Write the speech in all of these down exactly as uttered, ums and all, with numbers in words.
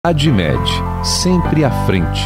Admed, sempre à frente.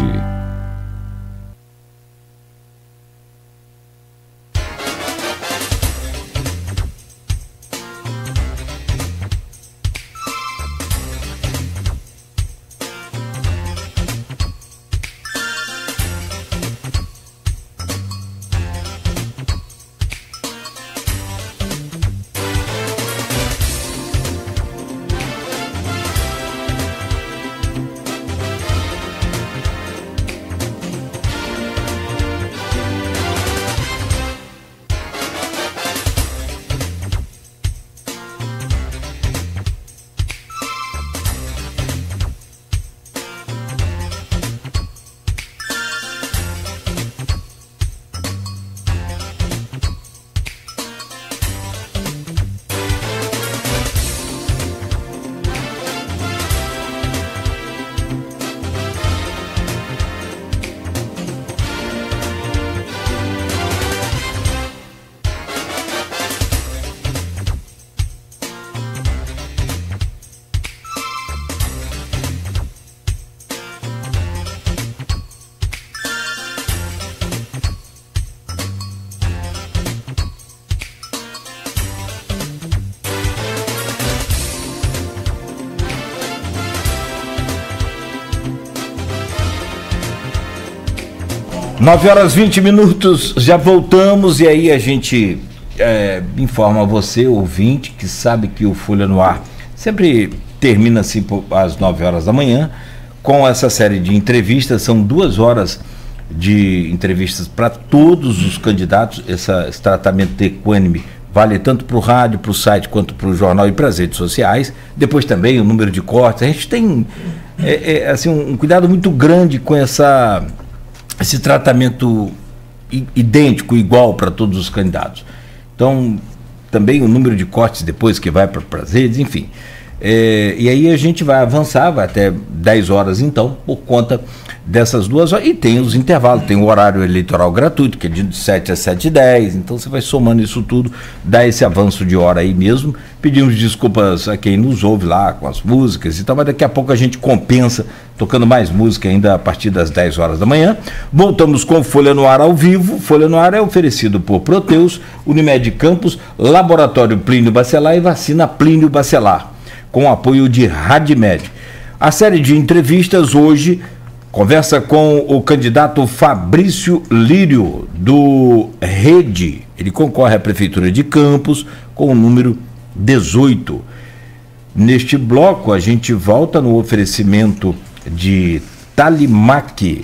nove horas e vinte minutos, já voltamos e aí a gente é, informa você, ouvinte, que sabe que o Folha no Ar sempre termina assim às nove horas da manhã, com essa série de entrevistas. São duas horas de entrevistas para todos os candidatos. Essa, esse tratamento equânime vale tanto para o rádio, para o site, quanto para o jornal e para as redes sociais. Depois também o número de cortes. A gente tem é, é, assim, um, um cuidado muito grande com essa... esse tratamento idêntico, igual para todos os candidatos. Então, também o número de cortes depois que vai para as redes, enfim. É, e aí a gente vai avançar, vai até dez horas então, por conta dessas duas horas. E tem os intervalos, tem o horário eleitoral gratuito, que é de sete às sete e dez, então você vai somando isso tudo, dá esse avanço de hora aí mesmo. Pedimos desculpas a quem nos ouve lá com as músicas e tal, mas daqui a pouco a gente compensa tocando mais música ainda a partir das dez horas da manhã. Voltamos com Folha no Ar ao vivo. Folha no Ar é oferecido por Proteus, Unimed Campos, Laboratório Plínio Bacelar e Vacina Plínio Bacelar, com apoio de Radmed. A série de entrevistas hoje conversa com o candidato Fabrício Lírio, do Rede. Ele concorre à Prefeitura de Campos com o número dezoito. Neste bloco, a gente volta no oferecimento de Talimac,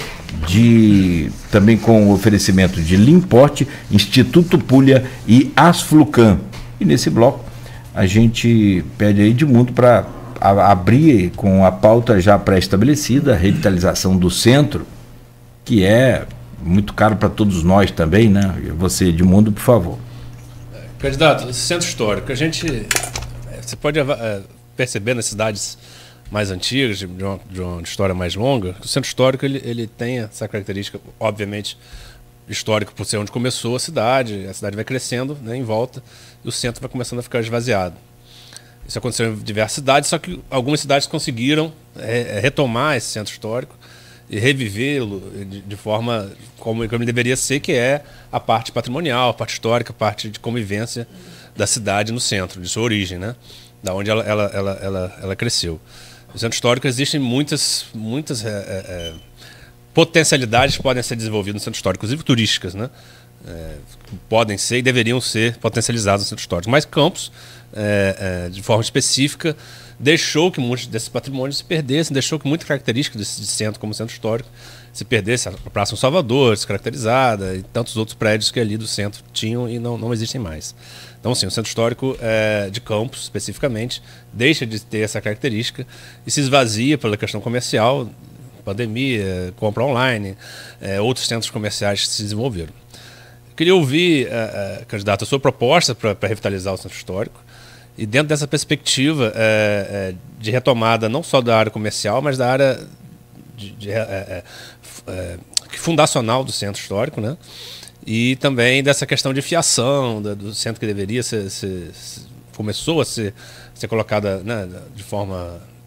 de, também com o oferecimento de Limporte, Instituto Pulha e Asflucan. E nesse bloco, a gente pede a Edmundo para abrir com a pauta já pré-estabelecida, a revitalização do centro, que é muito caro para todos nós também, né? Você, Edmundo, por favor. Candidato, centro histórico, a gente, você pode é, perceber nas cidades mais antigas, de uma, de uma história mais longa, o centro histórico ele, ele tem essa característica, obviamente, histórica por ser onde começou a cidade, a cidade vai crescendo, né, em volta, e o centro vai começando a ficar esvaziado. Isso aconteceu em diversas cidades, só que algumas cidades conseguiram é, retomar esse centro histórico e revivê-lo de, de forma como, como ele deveria ser, que é a parte patrimonial, a parte histórica, a parte de convivência da cidade no centro, de sua origem, né? Da onde ela, ela, ela, ela, ela cresceu. No centro histórico existem muitas, muitas é, é, potencialidades que podem ser desenvolvidas no centro histórico, inclusive turísticas, né? É, podem ser e deveriam ser potencializadas no centro histórico. Mas Campos, é, é, de forma específica, deixou que muitos desses patrimônios se perdessem, deixou que muita característica desse centro como centro histórico se perdesse. A Praça São Salvador, descaracterizada, e tantos outros prédios que ali do centro tinham e não, não existem mais. Então, assim, o centro histórico é, de Campos, especificamente, deixa de ter essa característica e se esvazia pela questão comercial, pandemia, compra online, é, outros centros comerciais que se desenvolveram. Eu queria ouvir, uh, uh, candidato, a sua proposta para revitalizar o centro histórico e dentro dessa perspectiva uh, uh, de retomada não só da área comercial, mas da área de, de, uh, uh, uh, fundacional do centro histórico, né? E também dessa questão de fiação da, do centro que deveria ser, ser, ser começou a ser, ser colocada, né, de forma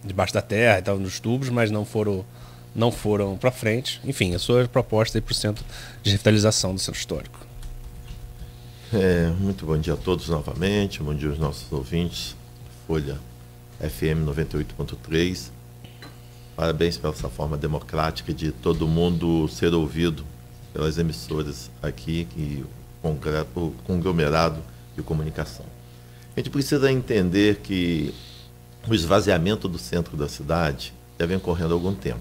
debaixo da terra, estavam nos tubos, mas não foram, não foram para frente. Enfim, a sua proposta aí para o Centro de Revitalização do Centro Histórico. É, muito bom dia a todos novamente, bom dia aos nossos ouvintes, Folha F M noventa e oito ponto três. Parabéns pela essa forma democrática de todo mundo ser ouvido pelas emissoras aqui e o conglomerado de comunicação. A gente precisa entender que o esvaziamento do centro da cidade já vem ocorrendo há algum tempo.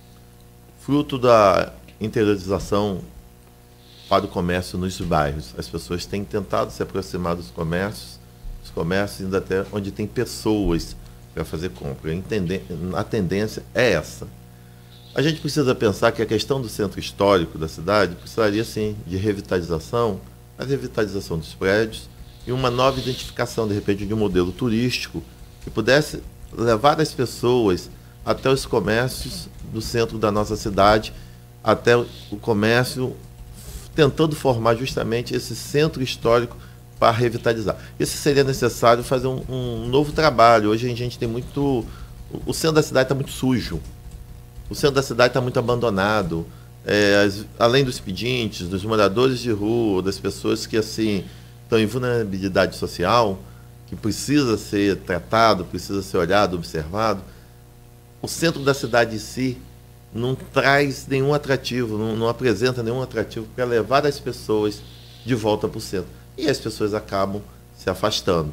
Fruto da interiorização para o comércio nos bairros. As pessoas têm tentado se aproximar dos comércios, os comércios indo até onde tem pessoas para fazer compra. A tendência é essa. A gente precisa pensar que a questão do centro histórico da cidade precisaria, sim, de revitalização, a revitalização dos prédios e uma nova identificação, de repente, de um modelo turístico que pudesse levar as pessoas até os comércios do centro da nossa cidade, até o comércio, tentando formar justamente esse centro histórico para revitalizar. Isso seria necessário fazer um, um novo trabalho. Hoje a gente tem muito... O centro da cidade está muito sujo. O centro da cidade está muito abandonado. É, as, além dos pedintes, dos moradores de rua, das pessoas que assim estão em vulnerabilidade social, que precisa ser tratado, precisa ser olhado, observado, o centro da cidade em si não traz nenhum atrativo, não, não apresenta nenhum atrativo para levar as pessoas de volta para o centro. E as pessoas acabam se afastando.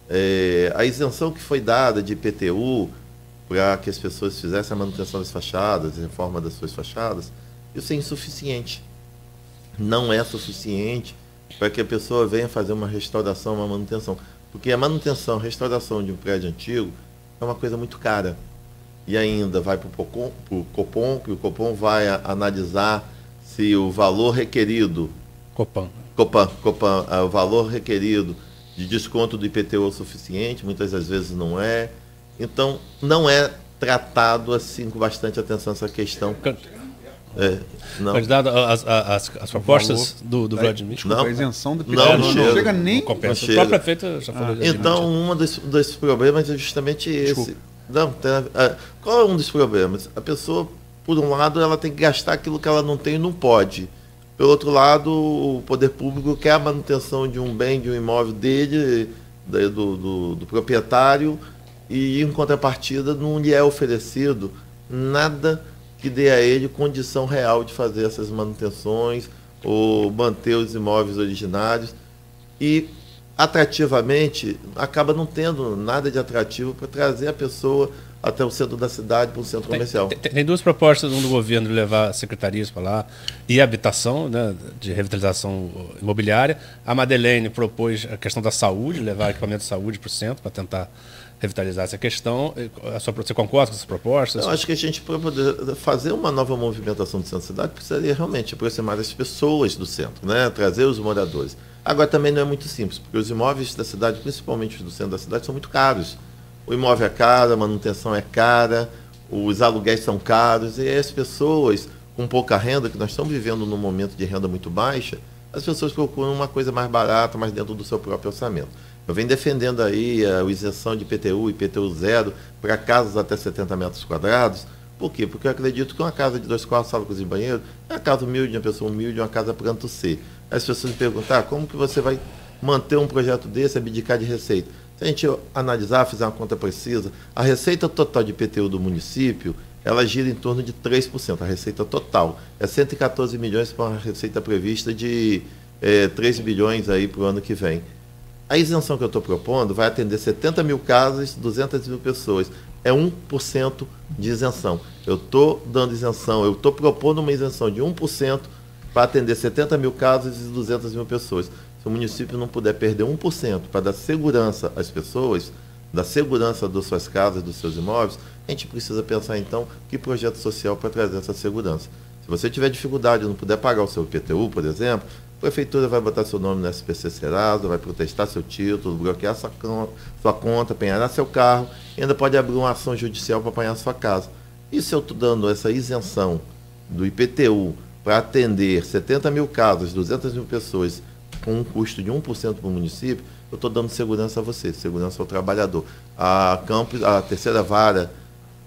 É, a isenção que foi dada de I P T U para que as pessoas fizessem a manutenção das fachadas, a reforma das suas fachadas, isso é insuficiente. Não é suficiente para que a pessoa venha fazer uma restauração, uma manutenção. Porque a manutenção, a restauração de um prédio antigo é uma coisa muito cara. E ainda vai para o Copom, que o Copom vai a, analisar se o valor requerido... Copan. Copan, Copan, o valor requerido de desconto do I P T U é o suficiente, muitas das vezes não é. Então, não é tratado assim com bastante atenção essa questão. É, não. Candidato, as, as, as propostas do, do Vladimir. Desculpa, a isenção do I P T U não, não, não, não chega nem... Não compensa. Não o próprio prefeito já falou. Ah, então, um dos, dos problemas é justamente esse. Não, tem, a, qual é um dos problemas? A pessoa, por um lado, ela tem que gastar aquilo que ela não tem e não pode. Pelo outro lado, o poder público quer a manutenção de um bem, de um imóvel dele, do, do, do proprietário, e em contrapartida não lhe é oferecido nada que dê a ele condição real de fazer essas manutenções ou manter os imóveis originários. E, atrativamente, acaba não tendo nada de atrativo para trazer a pessoa até o centro da cidade, para o centro tem, comercial. Tem, tem duas propostas, um do governo de levar secretarias para lá e habitação, né, de revitalização imobiliária. A Madeleine propôs a questão da saúde, levar equipamento de saúde para o centro, para tentar revitalizar essa questão. A sua, você concorda com essas propostas? Eu acho que a gente, para poder fazer uma nova movimentação do centro da cidade, precisaria realmente aproximar as pessoas do centro, né? Trazer os moradores. Agora, também não é muito simples, porque os imóveis da cidade, principalmente os do centro da cidade, são muito caros. O imóvel é caro, a manutenção é cara, os aluguéis são caros, e as pessoas com pouca renda, que nós estamos vivendo num momento de renda muito baixa, as pessoas procuram uma coisa mais barata, mais dentro do seu próprio orçamento. Eu venho defendendo aí a isenção de I P T U, I P T U zero, para casas até setenta metros quadrados. Por quê? Porque eu acredito que uma casa de dois quartos, sala, cozinha e banheiro, é uma casa humilde, uma pessoa humilde, uma casa pranto C. As pessoas me perguntam, ah, como que você vai manter um projeto desse, abdicar de receita? Se a gente analisar, fizer uma conta precisa, a receita total de I P T U do município, ela gira em torno de três por cento, a receita total. É cento e quatorze milhões para uma receita prevista de é, três bilhões aí para o ano que vem. A isenção que eu estou propondo vai atender setenta mil casas, duzentas mil pessoas. É um por cento de isenção. Eu estou dando isenção, eu estou propondo uma isenção de um por cento para atender setenta mil casas e duzentas mil pessoas. Se o município não puder perder um por cento para dar segurança às pessoas, dar segurança das suas casas, dos seus imóveis, a gente precisa pensar, então, que projeto social para trazer essa segurança. Se você tiver dificuldade e não puder pagar o seu I P T U, por exemplo, a prefeitura vai botar seu nome no S P C Serasa, vai protestar seu título, bloquear sua, sua conta, apanhar seu carro, e ainda pode abrir uma ação judicial para apanhar sua casa. E se eu estou dando essa isenção do I P T U para atender setenta mil casas, duzentas mil pessoas, com um custo de um por cento para o município, eu estou dando segurança a você, segurança ao trabalhador. A, Campos, a terceira vara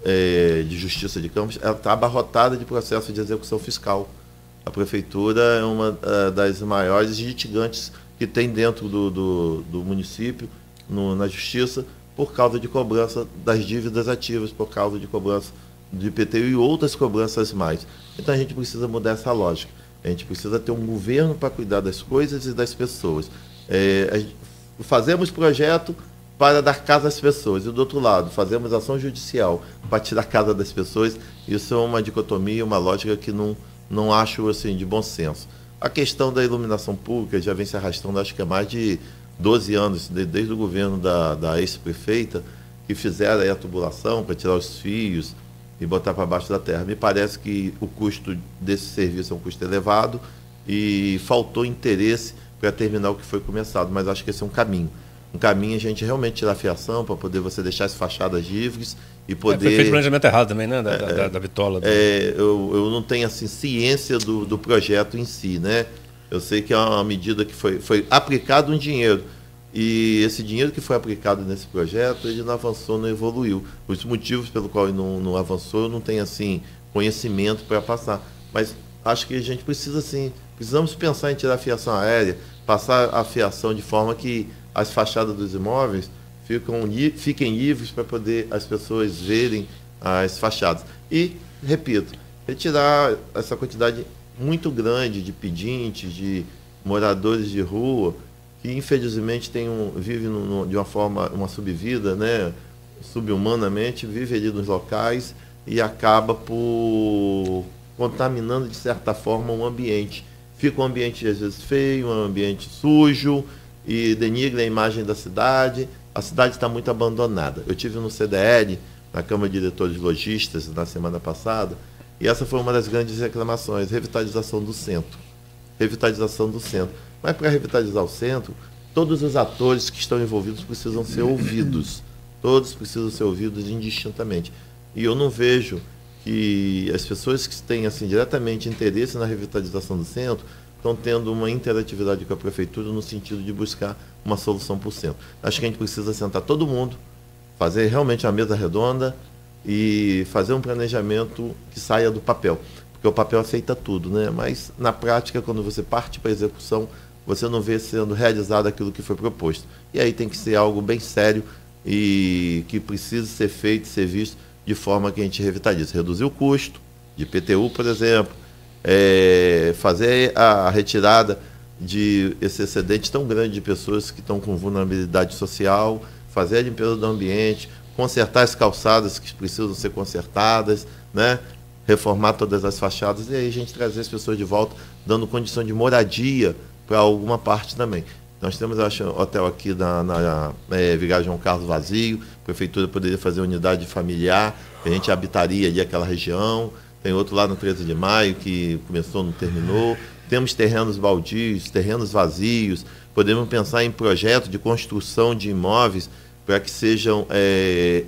é, de Justiça de Campos, ela está abarrotada de processo de execução fiscal. A prefeitura é uma uh, das maiores litigantes que tem dentro do, do, do município, no, na Justiça, por causa de cobrança das dívidas ativas, por causa de cobrança do I P T U e outras cobranças mais. Então a gente precisa mudar essa lógica. A gente precisa ter um governo para cuidar das coisas e das pessoas. É, a gente, fazemos projeto para dar casa às pessoas, e do outro lado, fazemos ação judicial para tirar casa das pessoas. Isso é uma dicotomia, uma lógica que não, não acho assim, de bom senso. A questão da iluminação pública já vem se arrastando, acho que há mais de doze anos, desde o governo da, da ex-prefeita, que fizeram aí a tubulação para tirar os fios e botar para baixo da terra. Me parece que o custo desse serviço é um custo elevado e faltou interesse para terminar o que foi começado, mas acho que esse é um caminho. Um caminho é a gente realmente tirar a fiação para poder você deixar as fachadas livres e poder... É, foi feito planejamento errado também, né? Da, é, da, da bitola. Do... É, eu, eu não tenho assim, ciência do, do projeto em si, né? Eu sei que é uma medida que foi, foi aplicado um dinheiro, e esse dinheiro que foi aplicado nesse projeto, ele não avançou, não evoluiu. Os motivos pelo qual ele não, não avançou, eu não tenho assim, conhecimento para passar. Mas acho que a gente precisa, assim, precisamos pensar em tirar a fiação aérea, passar a fiação de forma que as fachadas dos imóveis ficam, fiquem livres para poder as pessoas verem as fachadas. E, repito, retirar essa quantidade muito grande de pedintes, de moradores de rua, que infelizmente tem um, vive no, no, de uma forma, uma subvida, né, subhumanamente, vive ali nos locais e acaba por contaminando de certa forma o ambiente. Fica um ambiente às vezes feio, um ambiente sujo e denigra a imagem da cidade. A cidade está muito abandonada. Eu tive no C D L, na Câmara de Diretores Logistas, na semana passada, e essa foi uma das grandes reclamações, revitalização do centro. Revitalização do centro. Mas para revitalizar o centro, todos os atores que estão envolvidos precisam ser ouvidos. Todos precisam ser ouvidos indistintamente. E eu não vejo que as pessoas que têm assim, diretamente interesse na revitalização do centro estão tendo uma interatividade com a prefeitura no sentido de buscar uma solução para o centro. Acho que a gente precisa sentar todo mundo, fazer realmente uma mesa redonda e fazer um planejamento que saia do papel. Porque o papel aceita tudo, né? Mas na prática, quando você parte para a execução, você não vê sendo realizado aquilo que foi proposto. E aí tem que ser algo bem sério e que precisa ser feito, ser visto de forma que a gente revitalize. Reduzir o custo de I P T U, por exemplo, é, fazer a retirada de esse excedente tão grande de pessoas que estão com vulnerabilidade social, fazer a limpeza do ambiente, consertar as calçadas que precisam ser consertadas, né? Reformar todas as fachadas e aí a gente trazer as pessoas de volta, dando condição de moradia para alguma parte também. Nós temos, eu acho, hotel aqui na, na é, Vigário João Carlos vazio, a prefeitura poderia fazer unidade familiar, a gente habitaria ali aquela região. Tem outro lá no treze de maio que começou, não terminou. Temos terrenos baldios, terrenos vazios. Podemos pensar em projeto de construção de imóveis para que sejam é,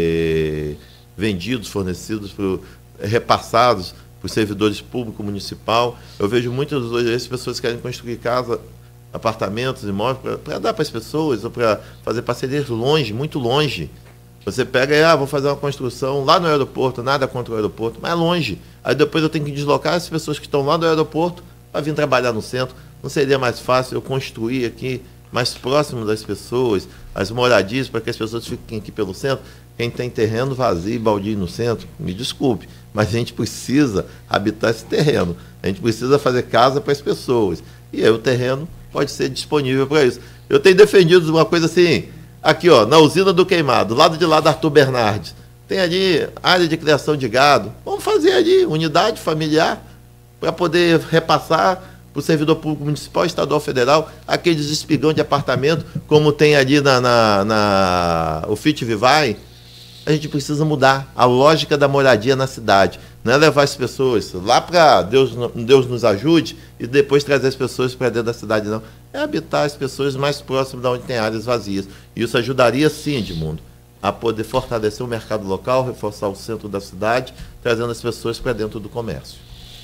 é, vendidos, fornecidos, pro, repassados para os servidores públicos municipal. Eu vejo muitas vezes pessoas que querem construir casa, apartamentos, imóveis, para dar para as pessoas, ou para fazer parcerias longe, muito longe. Você pega e, ah, vou fazer uma construção lá no aeroporto, nada contra o aeroporto, mas é longe. Aí depois eu tenho que deslocar as pessoas que estão lá no aeroporto para vir trabalhar no centro. Não seria mais fácil eu construir aqui, mais próximo das pessoas, as moradias, para que as pessoas fiquem aqui pelo centro? Quem tem terreno vazio e baldio no centro, me desculpe, mas a gente precisa habitar esse terreno. A gente precisa fazer casa para as pessoas. E aí o terreno pode ser disponível para isso. Eu tenho defendido uma coisa assim, aqui ó, na usina do Queimado, do lado de lá da Arthur Bernardes, tem ali área de criação de gado. Vamos fazer ali unidade familiar para poder repassar para o servidor público municipal, estadual, federal, aqueles espigão de apartamento, como tem ali na, na, na o Fit Vivai. A gente precisa mudar a lógica da moradia na cidade. Não é levar as pessoas lá para Deus, Deus nos ajude e depois trazer as pessoas para dentro da cidade, não. É habitar as pessoas mais próximas de onde tem áreas vazias. E isso ajudaria, sim, Edmundo, a poder fortalecer o mercado local, reforçar o centro da cidade, trazendo as pessoas para dentro do comércio.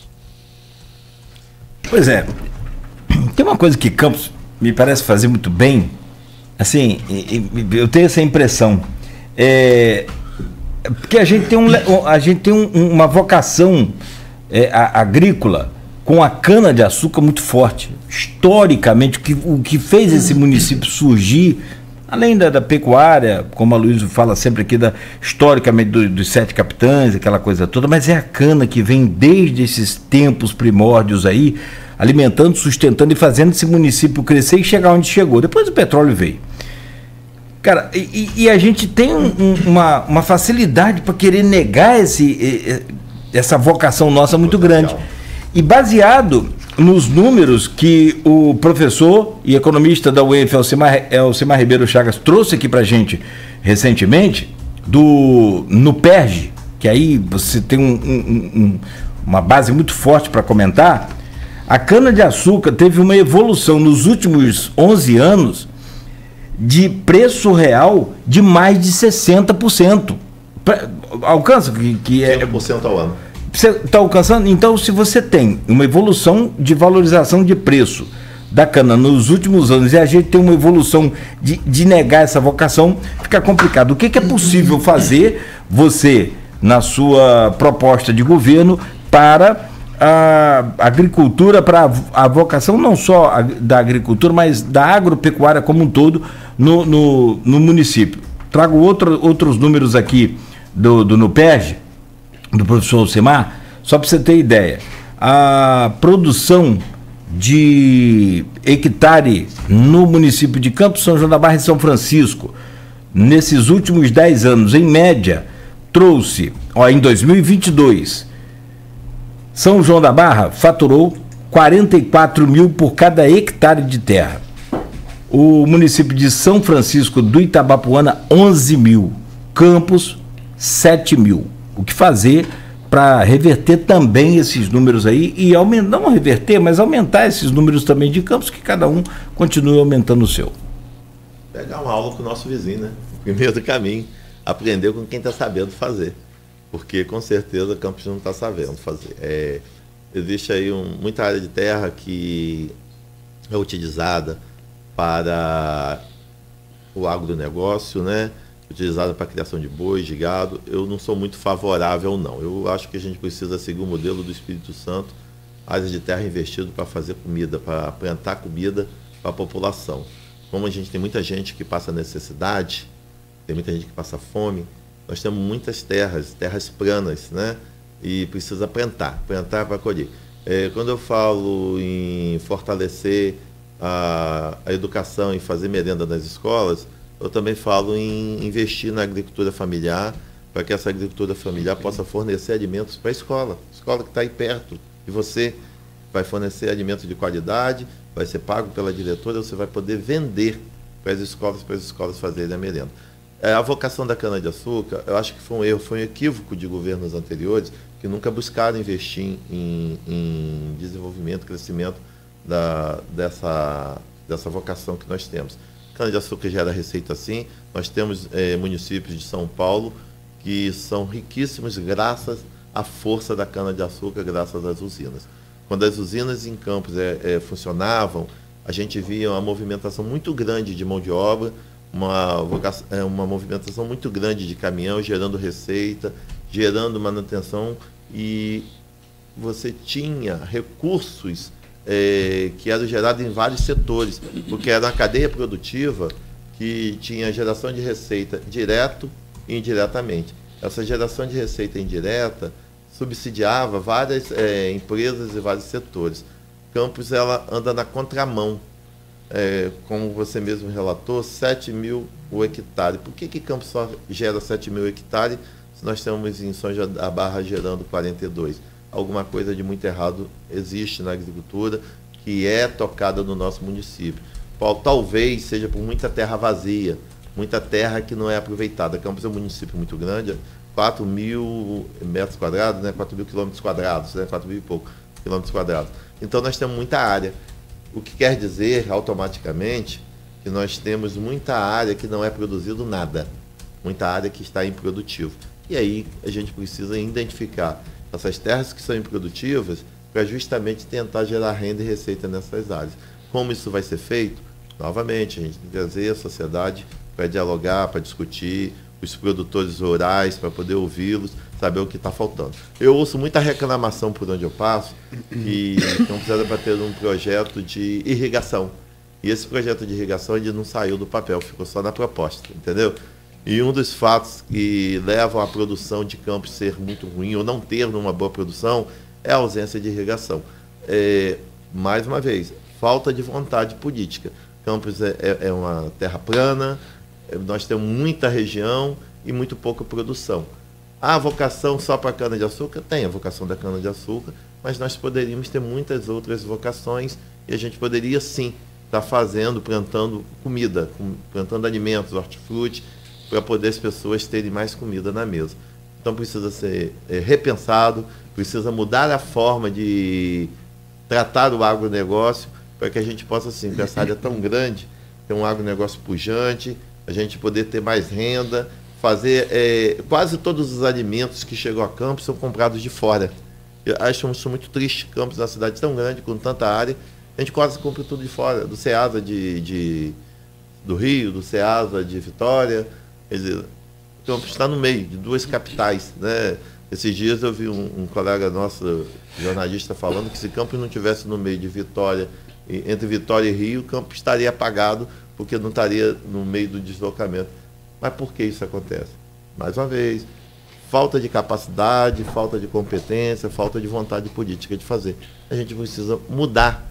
Pois é. Tem uma coisa que Campos me parece fazer muito bem, assim, eu tenho essa impressão. É, Porque a gente tem, um, a gente tem um, uma vocação é, a, agrícola com a cana-de-açúcar muito forte. Historicamente, o que, o que fez esse município surgir, além da, da pecuária, como a Luísa fala sempre aqui, da, historicamente do, dos sete capitães, aquela coisa toda, mas é a cana que vem desde esses tempos primórdios aí, alimentando, sustentando e fazendo esse município crescer e chegar onde chegou. Depois o petróleo veio. Cara, e, e a gente tem um, um, uma, uma facilidade para querer negar esse, essa vocação nossa muito grande. E baseado nos números que o professor e economista da U E F, Elcimar, Elcimar Ribeiro Chagas, trouxe aqui para a gente recentemente, do, no P E R G, que aí você tem um, um, um, uma base muito forte para comentar, a cana-de-açúcar teve uma evolução nos últimos onze anos de preço real de mais de sessenta por cento. Alcança que, que é... cem por cento ao ano. Você está alcançando? Então, se você tem uma evolução de valorização de preço da cana nos últimos anos e a gente tem uma evolução de, de negar essa vocação, fica complicado. O que, que é possível fazer, você, na sua proposta de governo, para a agricultura, para a vocação não só da agricultura, mas da agropecuária como um todo no, no, no município? Trago outro, outros números aqui do, do NUPERJ, do professor Elcimar, só para você ter ideia. A produção de hectare no município de Campos, São João da Barra e São Francisco, nesses últimos dez anos, em média, trouxe, ó, em dois mil e vinte e dois, São João da Barra faturou quarenta e quatro mil por cada hectare de terra. O município de São Francisco do Itabapuana, onze mil. Campos, sete mil. O que fazer para reverter também esses números aí e aumentar, não reverter, mas aumentar esses números também de Campos, que cada um continue aumentando o seu. Pegar uma aula com o nosso vizinho, né? O primeiro do caminho. Aprender com quem está sabendo fazer. Porque com certeza Campos não está sabendo fazer. É, existe aí um, muita área de terra que é utilizada para o agronegócio, né? Utilizada para a criação de bois, de gado. Eu não sou muito favorável, não. Eu acho que a gente precisa seguir o modelo do Espírito Santo, áreas de terra investido para fazer comida, para plantar comida para a população. Como a gente tem muita gente que passa necessidade, tem muita gente que passa fome, nós temos muitas terras, terras planas, né? E precisa plantar, plantar para colher. É, quando eu falo em fortalecer a, a educação e fazer merenda nas escolas, eu também falo em investir na agricultura familiar, para que essa agricultura familiar possa fornecer alimentos para a escola. A escola que está aí perto de você vai fornecer alimentos de qualidade, vai ser pago pela diretora, você vai poder vender para as escolas, para as escolas fazerem a merenda. É, a vocação da cana-de-açúcar, eu acho que foi um erro, foi um equívoco de governos anteriores, que nunca buscaram investir em, em desenvolvimento, crescimento da, dessa, dessa vocação que nós temos. Cana-de-açúcar gera receita sim. Nós temos é, municípios de São Paulo que são riquíssimos graças à força da cana-de-açúcar, graças às usinas. Quando as usinas em Campos é, é, funcionavam, a gente via uma movimentação muito grande de mão de obra, uma, vocação, é, uma movimentação muito grande de caminhão, gerando receita, gerando manutenção, e você tinha recursos É, que eram gerados em vários setores, porque era uma cadeia produtiva que tinha geração de receita direto e indiretamente. Essa geração de receita indireta subsidiava várias é, empresas e vários setores. Campos ela anda na contramão, é, como você mesmo relatou, sete mil o hectare. Por que que Campos só gera sete mil hectares se nós temos em São João da Barra gerando quarenta e dois? Alguma coisa de muito errado existe na agricultura que é tocada no nosso município. Talvez seja por muita terra vazia, muita terra que não é aproveitada. Campos é um município muito grande, quatro mil metros quadrados, né? quatro mil quilômetros quadrados, né? quatro mil e pouco quilômetros quadrados. Então nós temos muita área, o que quer dizer automaticamente que nós temos muita área que não é produzido nada, muita área que está improdutivo. E aí a gente precisa identificar essas terras que são improdutivas para justamente tentar gerar renda e receita nessas áreas. Como isso vai ser feito? Novamente, a gente tem que trazer a sociedade para dialogar, para discutir. os produtores rurais, para poder ouvi-los, saber o que está faltando. Eu ouço muita reclamação por onde eu passo, que não precisa para ter um projeto de irrigação. E esse projeto de irrigação ele não saiu do papel, ficou só na proposta, entendeu? E um dos fatos que levam a produção de campos ser muito ruim ou não ter uma boa produção é a ausência de irrigação. É, mais uma vez, falta de vontade política. Campos é, é, é uma terra plana, é, nós temos muita região e muito pouca produção. Há vocação só para a cana-de-açúcar? Tem a vocação da cana-de-açúcar, mas nós poderíamos ter muitas outras vocações e a gente poderia sim estar fazendo, plantando comida, plantando alimentos, hortifruti, para poder as pessoas terem mais comida na mesa. Então precisa ser é, repensado, precisa mudar a forma de tratar o agronegócio para que a gente possa, assim, com essa área tão grande, ter um agronegócio pujante, a gente poder ter mais renda, fazer... É, quase todos os alimentos que chegam a Campos são comprados de fora. Eu acho isso muito triste, Campos é uma cidade tão grande, com tanta área, a gente quase compra tudo de fora, do Ceasa de, de, do Rio, do Ceasa de Vitória. Quer dizer, Campos está no meio de duas capitais, né? Esses dias eu vi um, um colega nosso, jornalista, falando que se Campos não tivesse no meio de Vitória, entre Vitória e Rio, Campos estaria apagado, porque não estaria no meio do deslocamento. Mas por que isso acontece? Mais uma vez, falta de capacidade, falta de competência, falta de vontade política de fazer. A gente precisa mudar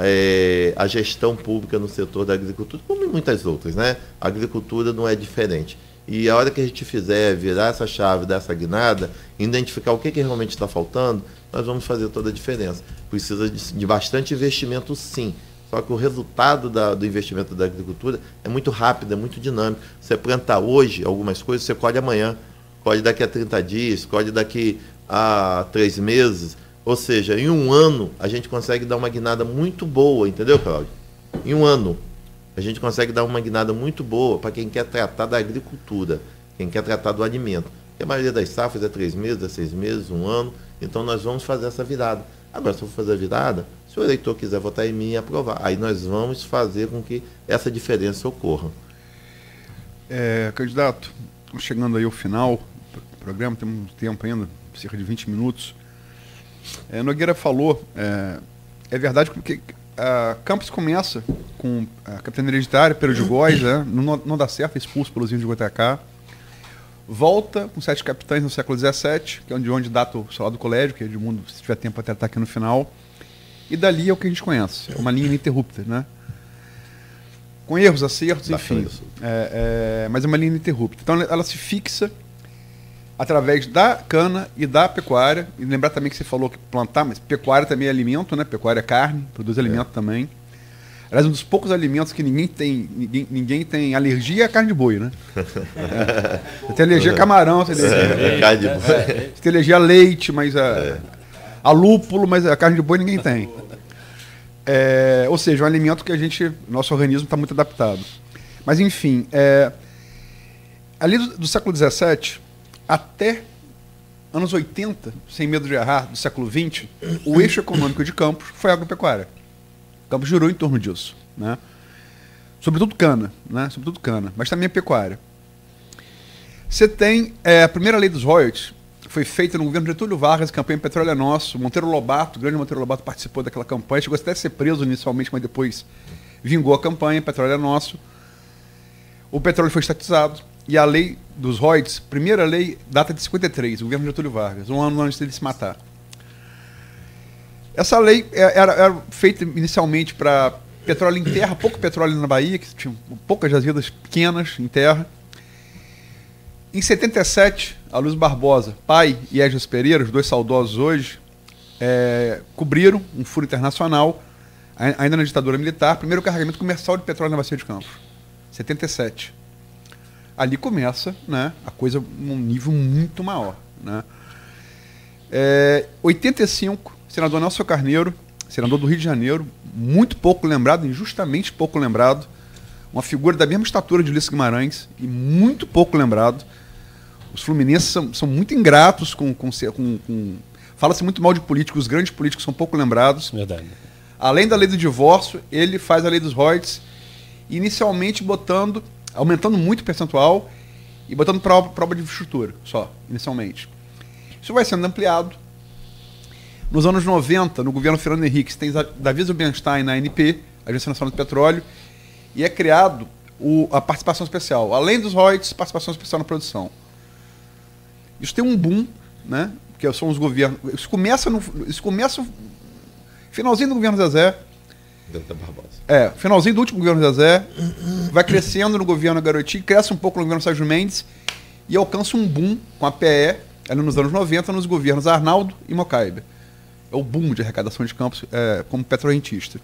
é, a gestão pública no setor da agricultura, como em muitas outras, né? A agricultura não é diferente. E a hora que a gente fizer virar essa chave dessa guinada, identificar o que, que realmente está faltando, nós vamos fazer toda a diferença. Precisa de, de bastante investimento, sim. Só que o resultado da, do investimento da agricultura é muito rápido, é muito dinâmico. Você planta hoje algumas coisas, você colhe amanhã, colhe daqui a trinta dias, colhe daqui a três meses. Ou seja, em um ano, a gente consegue dar uma guinada muito boa, entendeu, Cláudio? Em um ano. A gente consegue dar uma guinada muito boa para quem quer tratar da agricultura, quem quer tratar do alimento. Porque a maioria das safras é três meses, é seis meses, um ano. Então nós vamos fazer essa virada. Agora, se eu for fazer a virada, se o eleitor quiser votar em mim e aprovar, aí nós vamos fazer com que essa diferença ocorra. É, candidato, estamos chegando aí ao final do programa, temos tempo ainda, cerca de vinte minutos. É, Nogueira falou, é, é verdade que a Campos começa com a capitania hereditária, Pedro de Góes, né? não, não dá certo, é expulso pelos índios de Goitacá. Volta com sete capitães no século dezessete, que é de onde data o salário do colégio, que Edmundo, se tiver tempo, até estar aqui no final. E dali é o que a gente conhece, é uma linha ininterrupta, né? Com erros, acertos, enfim. É, é, mas é uma linha ininterrupta. Então ela se fixa através da cana e da pecuária. E lembrar também que você falou que plantar, mas pecuária também é alimento, né? Pecuária é carne, produz alimento é. também. Aliás, um dos poucos alimentos que ninguém tem, ninguém, ninguém tem alergia é a carne de boi, né? É. Você tem alergia a camarão, você tem alergia, é, carne de boi. Você tem alergia a leite, mas a, é. a lúpulo, mas a carne de boi ninguém tem. É, ou seja, um alimento que a gente, nosso organismo está muito adaptado. Mas enfim, é, ali do, do século dezessete até anos oitenta, sem medo de errar, do século vinte, o eixo econômico de Campos foi a agropecuária. Campos girou em torno disso, né? Sobretudo cana, né? Sobretudo cana, mas também a pecuária. Você tem é, a primeira lei dos royalties, foi feita no governo de Getúlio Vargas, a campanha Petróleo é Nosso. Monteiro Lobato, o grande Monteiro Lobato, participou daquela campanha, chegou até a ser preso inicialmente, mas depois vingou a campanha, Petróleo é Nosso. O petróleo foi estatizado e a lei dos royalties, primeira lei, data de cinquenta e três, o governo de Getúlio Vargas, um ano antes dele se matar. Essa lei era, era feita inicialmente para petróleo em terra, pouco petróleo na Bahia, que tinha poucas jazidas pequenas em terra. Em setenta e sete, a Luiz Barbosa, pai e Esdras Pereira, os dois saudosos hoje, é, cobriram um furo internacional, ainda na ditadura militar, primeiro carregamento comercial de petróleo na Bacia de Campos. setenta e sete. Ali começa, né, a coisa num nível muito maior. Né? É, oitenta e cinco, senador Nelson Carneiro, senador do Rio de Janeiro, muito pouco lembrado, injustamente pouco lembrado, uma figura da mesma estatura de Ulisses Guimarães e muito pouco lembrado. Os fluminenses são, são muito ingratos com... com, com, com fala-se muito mal de políticos, os grandes políticos são pouco lembrados. Verdade. Além da lei do divórcio, ele faz a lei dos royalties, inicialmente botando, aumentando muito o percentual e botando prova, prova de infraestrutura só, inicialmente. Isso vai sendo ampliado. Nos anos noventa, no governo Fernando Henrique, tem Davi Zilberstein na A N P, Agência Nacional do Petróleo, e é criado o, a participação especial. Além dos royalties, participação especial na produção. Isso tem um boom, né? Que são os governos. Isso começa no. Isso começa. Finalzinho do governo Zezé. Delta Barbosa. É, finalzinho do último governo Zezé. Vai crescendo no governo Garotinho, cresce um pouco no governo Sérgio Mendes e alcança um boom com a P E, ali nos anos noventa, nos governos Arnaldo e Mocaibe. É o boom de arrecadação de campos é, como petrorrentista.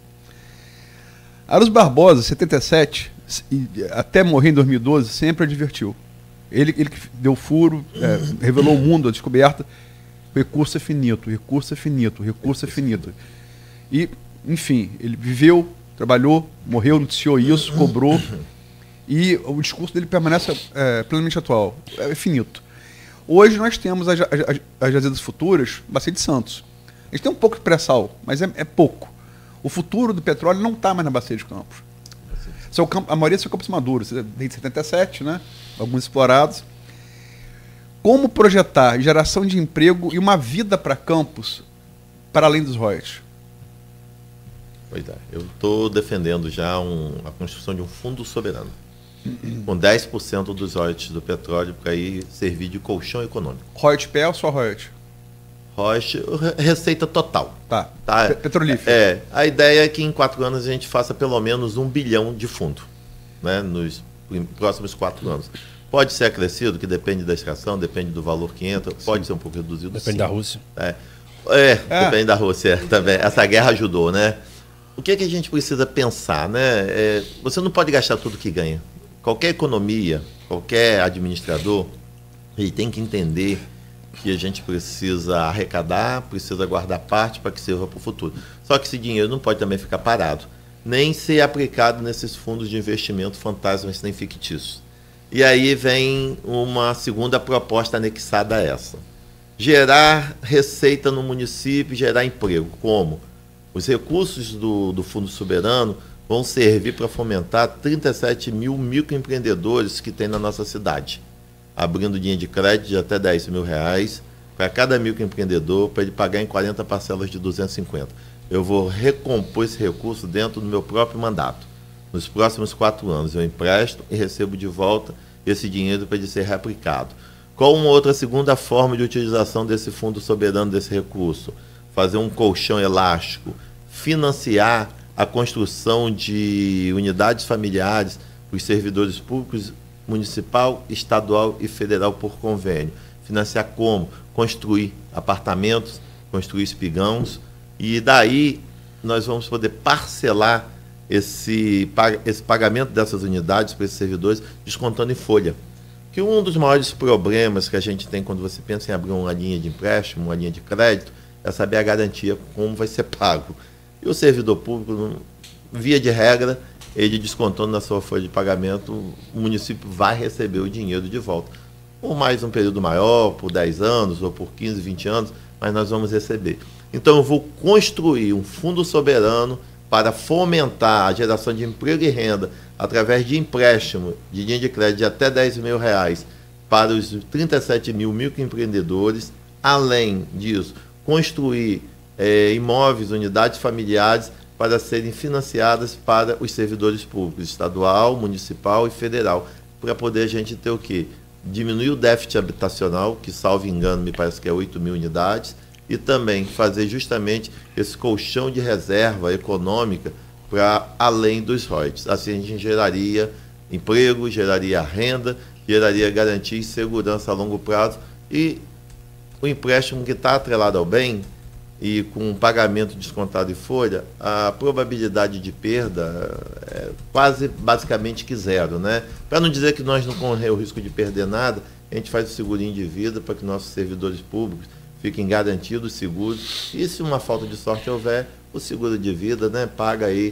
Aros Barbosa, setenta e sete, e até morrer em dois mil e doze, sempre advertiu. Ele, ele que deu furo, é, revelou o mundo, a descoberta. O recurso é finito, o recurso é finito, o recurso é finito. E, enfim, ele viveu, trabalhou, morreu, noticiou isso, cobrou. E o discurso dele permanece é, plenamente atual. É finito. Hoje nós temos as, as, as jazidas futuras, Bacia de Santos. A gente tem um pouco de pré-sal, mas é, é pouco. O futuro do petróleo não está mais na Bacia de Campos. São campo, a maioria são campos maduros, desde setenta e sete, né? Alguns explorados. Como projetar geração de emprego e uma vida para Campos para além dos royalties? Pois é, eu estou defendendo já um, a construção de um fundo soberano, com dez por cento dos royalties do petróleo para ir servir de colchão econômico. Royalties P E ou só royalties? Royalties, receita total. Tá, tá? Petrolífero. É, a ideia é que em quatro anos a gente faça pelo menos um bilhão de fundo, né, nos próximos quatro anos. Pode ser acrescido, que depende da extração, depende do valor que entra, pode ser um pouco reduzido. Depende sim. da Rússia. É, é, é. depende da Rússia também. Essa guerra ajudou, né? O que é que a gente precisa pensar, né? É, você não pode gastar tudo que ganha. Qualquer economia, qualquer administrador, ele tem que entender que a gente precisa arrecadar, precisa guardar parte para que sirva para o futuro. Só que esse dinheiro não pode também ficar parado, nem ser aplicado nesses fundos de investimento fantasmas nem fictícios. E aí vem uma segunda proposta anexada a essa. Gerar receita no município, gerar emprego. Como? Os recursos do, do Fundo Soberano vão servir para fomentar trinta e sete mil microempreendedores que tem na nossa cidade, abrindo linha de crédito de até dez mil reais para cada microempreendedor, para ele pagar em quarenta parcelas de duzentos e cinquenta. Eu vou recompor esse recurso dentro do meu próprio mandato. Nos próximos quatro anos eu empresto e recebo de volta esse dinheiro para ele ser reaplicado. Qual uma outra segunda forma de utilização desse fundo soberano, desse recurso? Fazer um colchão elástico, financiar a construção de unidades familiares para os servidores públicos municipal, estadual e federal por convênio. Financiar como? Construir apartamentos, construir espigãos, e daí nós vamos poder parcelar esse, esse pagamento dessas unidades para esses servidores, descontando em folha. Que um dos maiores problemas que a gente tem quando você pensa em abrir uma linha de empréstimo, uma linha de crédito, é saber a garantia como vai ser pago. E o servidor público, via de regra, ele descontando na sua folha de pagamento, o município vai receber o dinheiro de volta. Por mais um período maior, por dez anos, ou por quinze, vinte anos, mas nós vamos receber. Então eu vou construir um fundo soberano para fomentar a geração de emprego e renda através de empréstimo de linha de crédito de até dez mil reais para os trinta e sete mil microempreendedores. Além disso, construir eh, imóveis, unidades familiares para serem financiadas para os servidores públicos, estadual, municipal e federal, para poder a gente ter o quê? Diminuir o déficit habitacional, que, salvo engano, me parece que é oito mil unidades, e também fazer justamente esse colchão de reserva econômica para além dos royalties. Assim a gente geraria emprego, geraria renda, geraria garantia e segurança a longo prazo, e o empréstimo que está atrelado ao bem e com um pagamento descontado em folha, a probabilidade de perda é quase basicamente que zero, né? Para não dizer que nós não corremos o risco de perder nada, a gente faz o segurinho de vida para que nossos servidores públicos fiquem garantidos, seguros, e se uma falta de sorte houver, o seguro de vida, né, paga aí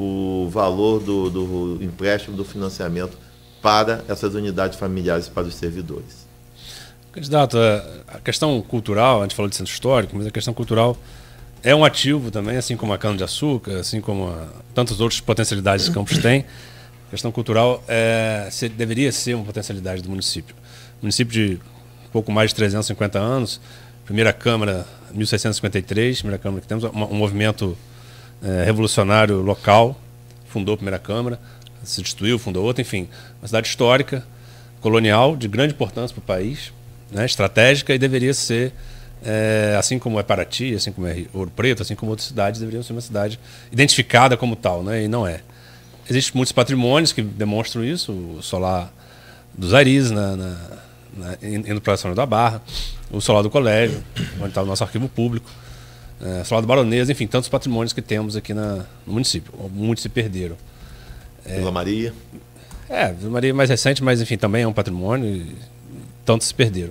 o valor do, do empréstimo, do financiamento para essas unidades familiares, para os servidores. Candidato, a questão cultural, a gente falou de centro histórico, mas a questão cultural é um ativo também, assim como a cana-de-açúcar, assim como a, tantas outras potencialidades que Campos tem. A questão cultural é, se, deveria ser uma potencialidade do município. Município de pouco mais de trezentos e cinquenta anos, primeira Câmara, mil seiscentos e cinquenta e três, primeira Câmara que temos, um, um movimento é, revolucionário local, fundou a primeira Câmara, se destituiu, fundou outra, enfim, uma cidade histórica, colonial, de grande importância para o país, né, estratégica, e deveria ser, é, assim como é Paraty, assim como é Ouro Preto, assim como outras cidades, deveria ser uma cidade identificada como tal, né, e não é. Existem muitos patrimônios que demonstram isso, o solar dos Aris, na, na, na, indo para a São João da Barra, o solar do colégio, onde está o nosso arquivo público, é, o solar do Baronesa, enfim, tantos patrimônios que temos aqui na, no município. Muitos se perderam. É, Vila Maria. É, Vila Maria é mais recente, mas enfim, também é um patrimônio e tantos se perderam.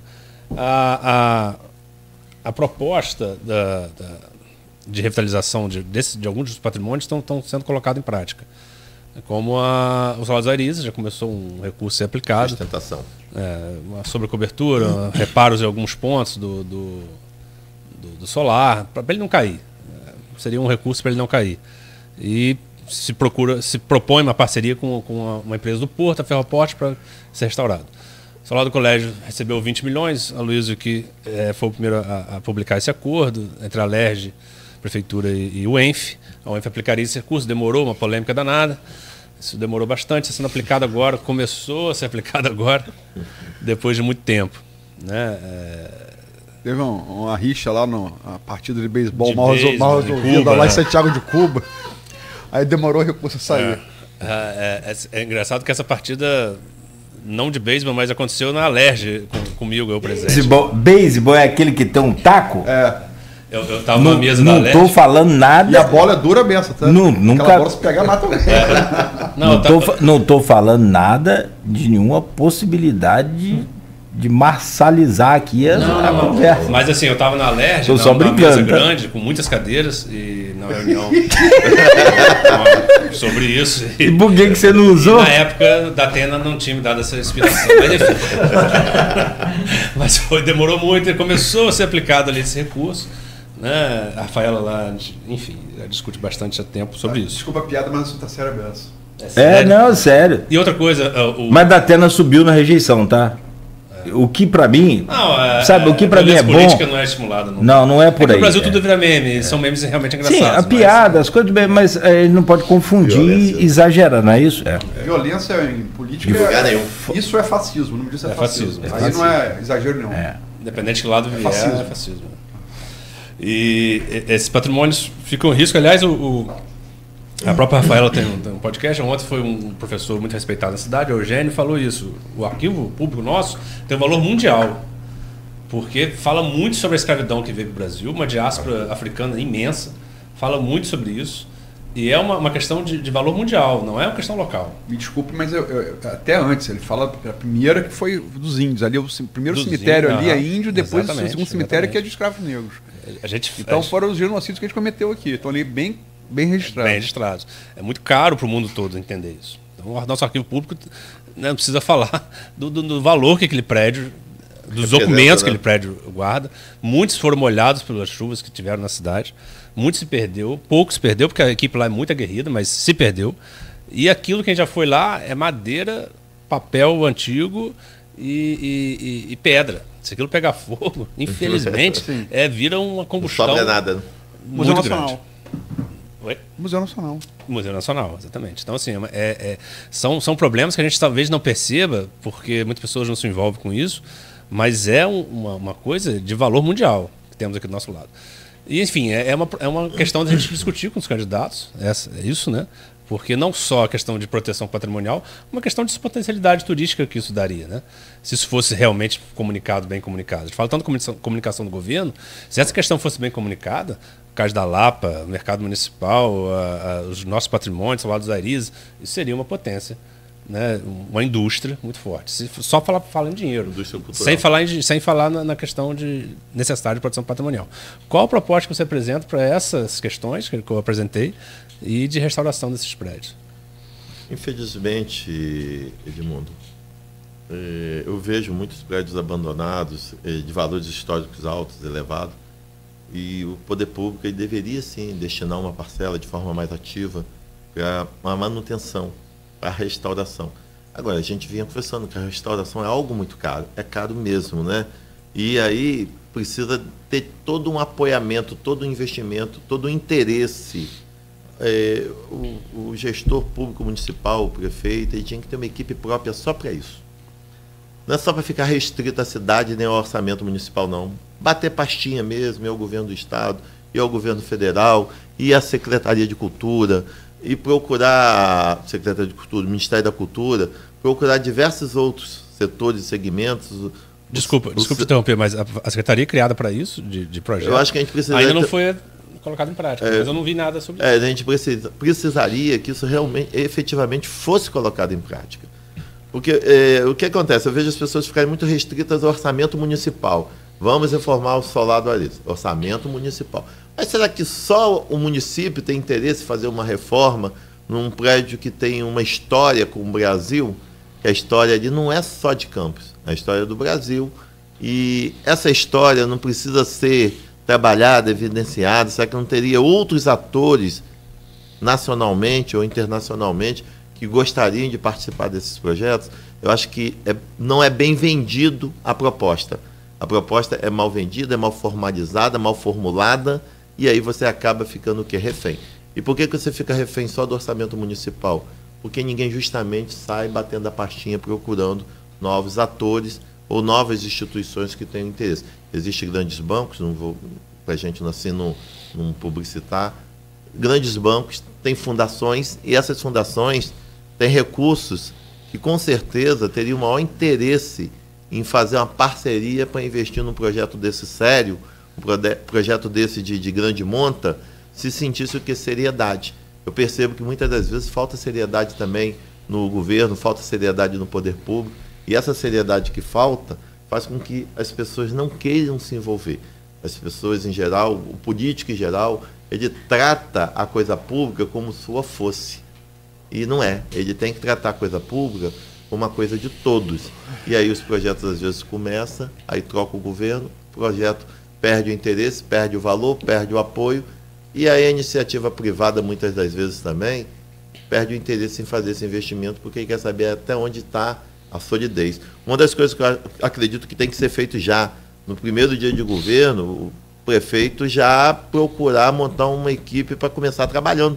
A, a, a proposta da, da, de revitalização de, desse, de alguns dos patrimônios estão, estão sendo colocadas em prática. Como a, o Solar dos Aris, já começou um recurso a ser aplicado. Sustentação. É, uma sobrecobertura, hum. reparos em alguns pontos do, do, do, do solar, para ele não cair. É, seria um recurso para ele não cair. E se, procura, se propõe uma parceria com, com uma, uma empresa do Porto, a Ferroporte, para ser restaurado. O Solar do Colégio recebeu vinte milhões, a Luísio que é, foi o primeiro a, a publicar esse acordo entre a Lerge, Prefeitura e, e o ENF. A U E N F aplicaria esse recurso, demorou, uma polêmica danada. Isso demorou bastante, está sendo aplicado agora, começou a ser aplicado agora, depois de muito tempo. Né? É... Teve um, uma rixa lá na partida de beisebol De mal, resol- beisebol, mal de resolvida Cuba, lá né? em Santiago de Cuba. Aí demorou o recurso a sair. É, é, é, é engraçado que essa partida, não de beisebol, mas aconteceu na Alerj com, comigo, eu presente. Beisebol, beisebol é aquele que tem um taco? É. Eu, eu tava Não, na mesa não da tô Alerj. falando nada. E a bola é dura beça, tá? Não, Aquela nunca- bola se pegar, mata alguém. Não, Não eu tô, tava- fa- não tô falando nada de nenhuma possibilidade de, de marcializar aqui a, Não, a não, não. conversa. Mas assim, eu tava na Alerj, Tô na, só numa brincando, mesa tá? grande, com muitas cadeiras, e na reunião sobre isso. E por que, que você não usou? Na época da Atena não tinha me dado essa inspiração. Mas, enfim. Mas foi, demorou muito e começou a ser aplicado ali esse recurso. Né? A Rafaela lá, enfim, discute bastante há tempo sobre isso. Desculpa a piada, mas o assunto tá sério beça. É, sério. não, sério. E outra coisa, o, Mas da Atena subiu na rejeição, tá? O que pra mim. não, é, sabe, o que pra a mim é violência política bom. não é estimulada. Não, Não, não é é por que aí. no Brasil é. tudo vira meme, são memes realmente engraçados. Sim, a mas- piada, as coisas bem, mas é, ele não pode confundir Violência. e exagerar, não é isso? É. Violência em política. De lugar é- nenhum. Isso é fascismo, o nome disso é, É fascismo. fascismo, é Aí não é exagero nenhum. É. Independente de que lado vier, é fascismo. fascismo. E e- esses patrimônios ficam em risco. Aliás, o, o- a própria Rafaela tem um, tem um podcast. Ontem foi um professor muito respeitado na cidade, Eugênio, falou isso. O arquivo público nosso tem um valor mundial, porque fala muito sobre a escravidão que veio para o Brasil, uma diáspora africana imensa, fala muito sobre isso. E é uma, uma questão de, de valor mundial, não é uma questão local. Me desculpe, mas eu, eu- até antes, ele fala a primeira que foi dos índios. Ali, o ci- primeiro Dos cemitério índios, ali é aham. índio, depois o Exatamente, segundo cemitério que é de exatamente. escravos negros. A gente, Então a- foram os genociídios que a gente cometeu aqui. Estão ali bem, bem registrados. bem registrados. É muito caro para o mundo todo entender isso. Então, o nosso arquivo público, né, não precisa falar do, do- do valor que aquele prédio, dos Representa, documentos que né? aquele prédio guarda. Muitos foram molhados pelas chuvas que tiveram na cidade. Muito se perdeu, pouco se perdeu, porque a equipe lá é muito aguerrida, mas se perdeu. E aquilo que a gente já foi lá é madeira, papel antigo e, e- e- e pedra. Se aquilo pegar fogo, infelizmente, Sim. é, vira uma Não combustão sobra nada. Né? Museu muito Nacional. grande. Oi? Museu Nacional. Museu Nacional, exatamente. Então, assim, é, é- são, são problemas que a gente talvez não perceba, porque muitas pessoas não se envolvem com isso, mas é um- uma, uma coisa de valor mundial que temos aqui do nosso lado. E, enfim, é, é uma, é uma questão da gente discutir com os candidatos, essa, é isso, né? Porque não só a questão de proteção patrimonial, uma questão de potencialidade turística que isso daria, né? Se isso fosse realmente comunicado, bem comunicado. A gente fala tanto de comunicação, comunicação do governo, se essa questão fosse bem comunicada, o caso da Lapa, o mercado municipal, a, a, os nossos patrimônios, o lado dos Aris, isso seria uma potência, né? Uma indústria muito forte. Se, só falar, falar em dinheiro, Indústria cultural. sem falar, em, sem falar na, na questão de necessidade de proteção patrimonial. Qual a proposta que você apresenta para essas questões que eu apresentei e de restauração desses prédios? Infelizmente, Edmundo, eh, eu vejo muitos prédios abandonados, eh, de valores históricos altos, elevados, e o poder público ele deveria sim destinar uma parcela de forma mais ativa para a manutenção, para a restauração. Agora, a gente vinha conversando que a restauração é algo muito caro, é caro mesmo, né? E aí precisa ter todo um apoiamento, todo um investimento, todo um interesse. É, o, o gestor público municipal, o prefeito, ele tinha que ter uma equipe própria só para isso. Não é só para ficar restrito à cidade nem ao orçamento municipal, não. Bater pastinha mesmo, e ao governo do Estado, e ao governo federal, e à Secretaria de Cultura, e procurar, Secretaria de Cultura, Ministério da Cultura, procurar diversos outros setores e segmentos. Desculpa, o, desculpa o, te interromper, mas a, a Secretaria é criada para isso, de, de projeto? Eu acho que a gente precisa... Ainda não foi colocado em prática, é, mas eu não vi nada sobre é, isso. A gente precisa, precisaria que isso realmente, efetivamente, fosse colocado em prática. Porque é, o que acontece? Eu vejo as pessoas ficarem muito restritas ao orçamento municipal. Vamos reformar o solar do Ares. Orçamento municipal. Mas será que só o município tem interesse em fazer uma reforma num prédio que tem uma história com o Brasil? Que a história ali não é só de Campos, é a história do Brasil. E essa história não precisa ser trabalhada, evidenciada. Será que não teria outros atores, nacionalmente ou internacionalmente, que gostariam de participar desses projetos? Eu acho que é, não é bem vendido a proposta. A proposta é mal vendida, é mal formalizada, mal formulada, e aí você acaba ficando o quê? Refém. E por que, que você fica refém só do orçamento municipal? Porque ninguém justamente sai batendo a pastinha procurando novos atores ou novas instituições que tenham interesse. Existem grandes bancos, não vou, para a gente não, assim, não, não publicitar, grandes bancos têm fundações, e essas fundações têm recursos que com certeza teriam o maior interesse em fazer uma parceria para investir num projeto desse sério, um projeto desse de, de grande monta, se sentisse o que é seriedade. Eu percebo que muitas das vezes falta seriedade também no governo, falta seriedade no poder público, e essa seriedade que falta faz com que as pessoas não queiram se envolver. As pessoas em geral, o político em geral, ele trata a coisa pública como se sua fosse. E não é. Ele tem que tratar a coisa pública como uma coisa de todos. E aí os projetos às vezes começam, aí troca o governo, o projeto perde o interesse, perde o valor, perde o apoio, e aí a iniciativa privada, muitas das vezes também, perde o interesse em fazer esse investimento, porque ele quer saber até onde está a solidez. Uma das coisas que eu acredito que tem que ser feito já, no primeiro dia de governo, o prefeito já procurar montar uma equipe para começar trabalhando.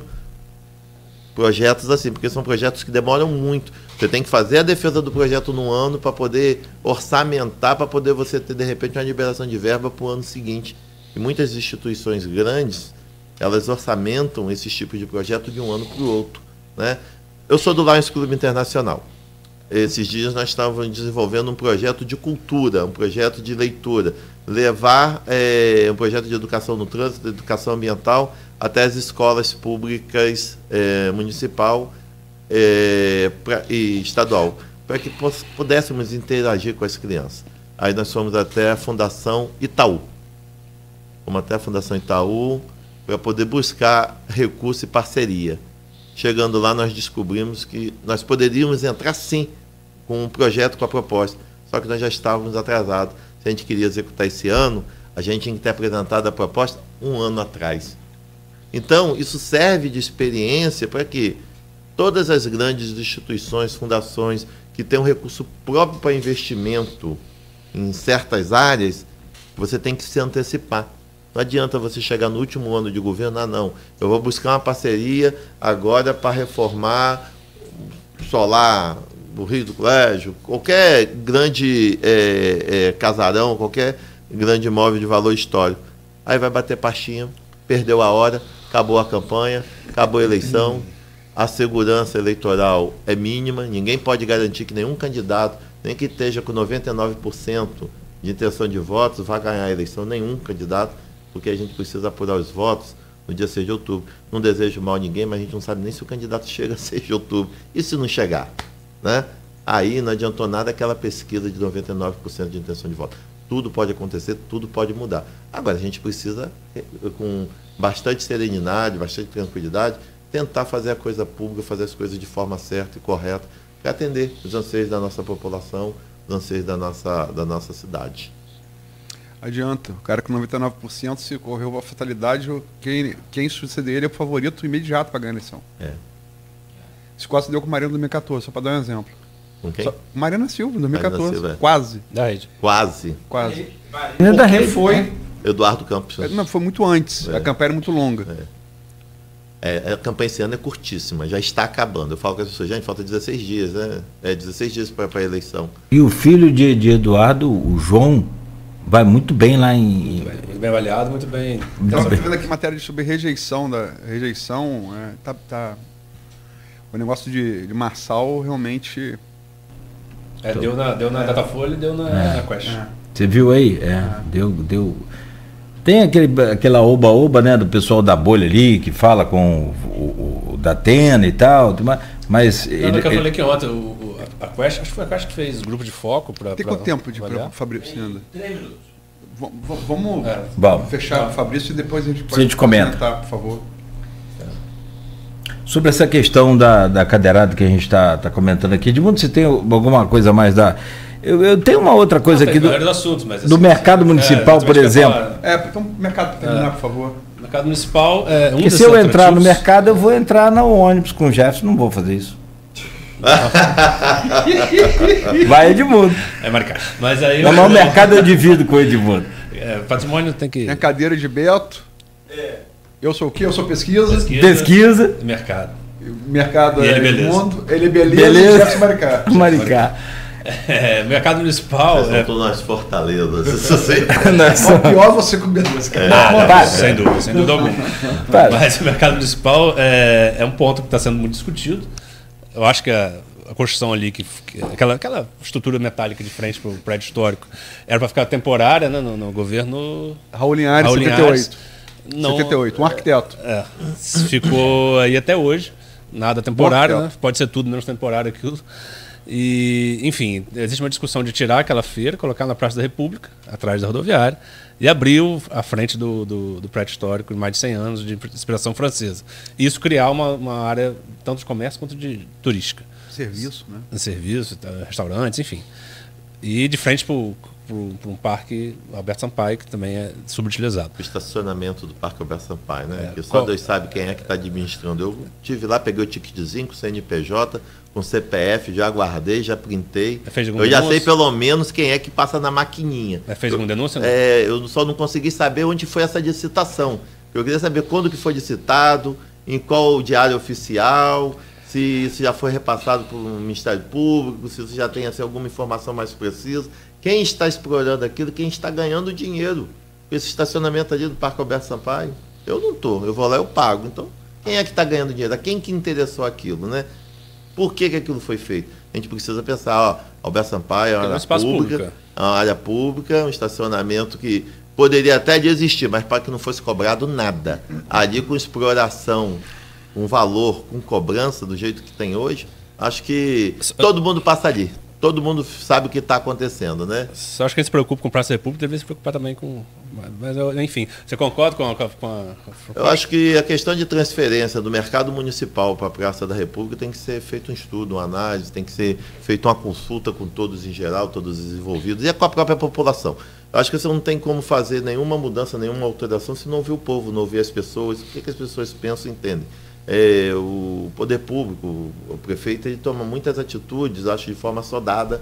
Projetos assim, porque são projetos que demoram muito. Você tem que fazer a defesa do projeto no ano para poder orçamentar, para poder você ter, de repente, uma liberação de verba para o ano seguinte. E muitas instituições grandes, elas orçamentam esses tipos de projeto de um ano para o outro, né? Eu sou do Lions Clube Internacional. Esses dias nós estávamos desenvolvendo um projeto de cultura, um projeto de leitura, levar é, um projeto de educação no trânsito, de educação ambiental, até as escolas públicas é, municipal é, pra, e estadual, para que pudéssemos interagir com as crianças. Aí nós fomos até a Fundação Itaú. Fomos até a Fundação Itaú para poder buscar recurso e parceria. Chegando lá, nós descobrimos que nós poderíamos entrar, sim, com um projeto, com a proposta, só que nós já estávamos atrasados. Se a gente queria executar esse ano, a gente tinha que ter apresentado a proposta um ano atrás. Então, isso serve de experiência para que todas as grandes instituições, fundações, que têm um recurso próprio para investimento em certas áreas, você tem que se antecipar. Não adianta você chegar no último ano de governo, ah, não, eu vou buscar uma parceria agora para reformar solar do Rio do Colégio, qualquer grande é, é, casarão, qualquer grande imóvel de valor histórico. Aí vai bater pastinha, perdeu a hora, acabou a campanha, acabou a eleição, a segurança eleitoral é mínima, ninguém pode garantir que nenhum candidato, nem que esteja com noventa e nove por cento de intenção de votos, vai ganhar a eleição, nenhum candidato, porque a gente precisa apurar os votos no dia seis de outubro. Não desejo mal a ninguém, mas a gente não sabe nem se o candidato chega a seis de outubro. E se não chegar? Né? Aí não adiantou nada aquela pesquisa de noventa e nove por cento de intenção de voto. Tudo pode acontecer, tudo pode mudar. Agora, a gente precisa, com bastante serenidade, bastante tranquilidade, tentar fazer a coisa pública, fazer as coisas de forma certa e correta, para atender os anseios da nossa população, os anseios da nossa, da nossa cidade. Adianta. O cara com noventa e nove por cento, se correu uma fatalidade, quem, quem suceder ele é o favorito imediato para ganhar a eleição. É. Esse quase deu com o Mariano em dois mil e quatorze, só para dar um exemplo. Com quem? Só, Mariana Silva, dois mil e quatorze. Mariana Silva, é. Quase. Da rede. Quase. Quase. É da Porque rede. foi. Eduardo Campos. Não, foi muito antes. É. A campanha era muito longa. É, a campanha esse ano é curtíssima, já está acabando. Eu falo com as pessoas, gente, falta dezesseis dias, né? É dezesseis dias para a eleição. E o filho de, de Eduardo, o João, vai muito bem lá em. Muito bem, muito bem avaliado, muito bem. Então, eu tô vendo aqui matéria sobre rejeição da rejeição. É, tá, tá, o negócio de, de Marçal realmente. É, deu na, deu na Datafolha e deu na, na Quest. É. Você viu aí? É, deu, deu. Tem aquele, aquela oba-oba, né, do pessoal da bolha ali, que fala com o, o, o Datena e tal, mas, mas Não, ele, não, que eu ele- falei que ontem, o, o- a Quest, acho que foi a Quest que fez grupo de foco para. Tem quanto tempo de pra, Fabrício ainda? Três minutos. V- v- vamos É. Bom, fechar com o Fabrício e depois a gente A gente comenta. comentar, por favor. sobre essa questão da, da cadeirada que a gente está tá comentando aqui, Edmundo, você tem alguma coisa mais da... Eu, eu tenho uma outra coisa Não, aqui tem do, vários assuntos, mas, do assim, mercado é, municipal, exatamente por o que eu ia exemplo. falar. É, então, mercado para terminar, por favor. O mercado municipal é um Porque dos se eu entrar no atrativos. mercado, eu vou entrar no ônibus com o Jefferson, não vou fazer isso. Vai, Edmundo. É marcar. Mas aí Não, mas o mercado eu divido com o Edmundo. é, patrimônio tem que. Tem a cadeira de Beto. Eu sou o quê? Eu sou pesquisa. Pesquisa. Pesquisa, Mercado. Mercado E é ele beleza. Edmundo. Ele beleza. Beleza. E Jefferson Maricá. Maricá. É, mercado municipal. Vocês É, são todas as fortalezas. Isso sei. Nós Bom, pior você com beleza. cara. ah, não, para. sem dúvida, sem dúvida alguma. Para. Mas o mercado municipal é, é um ponto que está sendo muito discutido. Eu acho que a, a construção ali, que, que- aquela, aquela estrutura metálica de frente para o prédio histórico, era para ficar temporária, né, no, no governo. Raul Linhares, Raul setenta e Linhares. oito. Não, setenta e oito, um arquiteto. É, ficou aí até hoje, nada temporário, Bom, né? Pode ser tudo menos temporário aquilo. E, enfim, existe uma discussão de tirar aquela feira, colocar na Praça da República, atrás da rodoviária, e abrir o- a frente do, do, do prédio histórico de mais de cem anos de inspiração francesa. E isso criar uma, uma área tanto de comércio quanto de turística. Serviço, né? De serviço, tá, restaurantes, enfim. E de frente para um parque Alberto Sampaio, que também é subutilizado. O estacionamento do Parque Alberto Sampaio, né? É, que só qual- Deus sabe quem é que está administrando. Eu tive lá, peguei o ticketzinho com C N P J, com C P F, já guardei, já printei. É, fez alguma Eu já denúncia? sei pelo menos quem é que passa na maquininha. É, fez alguma denúncia? Não? É, eu só não consegui saber onde foi essa licitação. Eu queria saber quando que foi licitado, em qual diário oficial, se isso já foi repassado para o Ministério Público, se isso já tem assim, alguma informação mais precisa. Quem está explorando aquilo, quem está ganhando dinheiro. Esse estacionamento ali do Parque Alberto Sampaio, eu não estou, eu vou lá, eu pago. Então, quem é que está ganhando dinheiro? A quem que interessou aquilo, né? Por que, que aquilo foi feito? A gente precisa pensar, ó, Alberto Sampaio é uma É um área espaço pública, público. é uma área pública, um estacionamento que poderia até de existir, mas para que não fosse cobrado nada. Ali com exploração, com valor, com cobrança do jeito que tem hoje, acho que todo mundo passa ali. Todo mundo sabe o que está acontecendo, né? Só acho que a gente se preocupa com Praça da República, deveria se preocupar também com. Mas, eu- enfim, você concorda com a. Com a, com a- Eu acho que a questão de transferência do mercado municipal para a Praça da República tem que ser feito um estudo, uma análise, tem que ser feita uma consulta com todos em geral, todos os envolvidos, e com a própria população. Eu acho que você não tem como fazer nenhuma mudança, nenhuma alteração se não ouvir o povo, não ouvir as pessoas, o que, que as pessoas pensam e entendem. É, o poder público, o prefeito, ele toma muitas atitudes, acho, de forma sodada,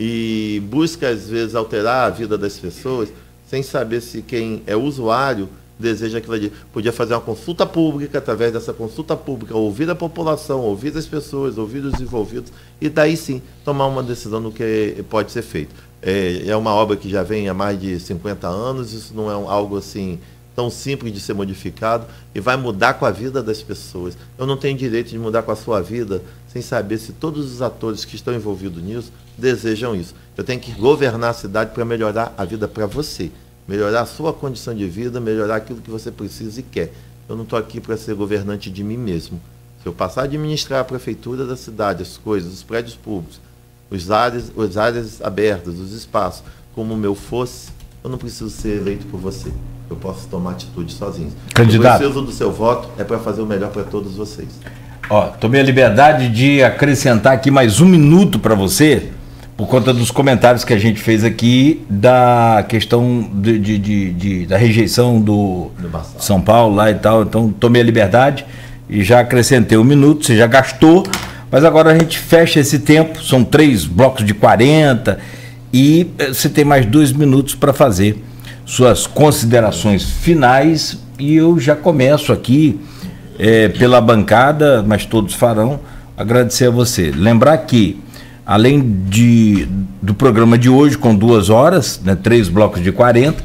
e busca, às vezes, alterar a vida das pessoas, sem saber se quem é usuário deseja aquilo ali. Podia fazer uma consulta pública, através dessa consulta pública, ouvir a população, ouvir as pessoas, ouvir os envolvidos, e daí sim tomar uma decisão do que pode ser feito. É, é uma obra que já vem há mais de cinquenta anos, isso não é um- algo assim tão simples de ser modificado, e vai mudar com a vida das pessoas. Eu não tenho direito de mudar com a sua vida sem saber se todos os atores que estão envolvidos nisso desejam isso. Eu tenho que governar a cidade para melhorar a vida para você, melhorar a sua condição de vida, melhorar aquilo que você precisa e quer. Eu não estou aqui para ser governante de mim mesmo. Se eu passar a administrar a prefeitura da cidade, as coisas, os prédios públicos, os áreas, as áreas abertas, os espaços, como o meu fosse, eu não preciso ser eleito por você. Eu posso tomar atitude sozinho. Candidato. O preciso do seu voto é para fazer o melhor para todos vocês. Ó, tomei a liberdade de acrescentar aqui mais um minuto para você, por conta dos comentários que a gente fez aqui da questão de, de- de- de- da rejeição do Do Marçal. São Paulo lá e tal. Então tomei a liberdade e já acrescentei um minuto, você já gastou, Mas agora a gente fecha esse tempo, são três blocos de quarenta e você tem mais dois minutos para fazer suas considerações finais e eu já começo aqui é, pela bancada, mas todos farão, agradecer a você. Lembrar que, além de, do programa de hoje com duas horas, né, três blocos de quarenta,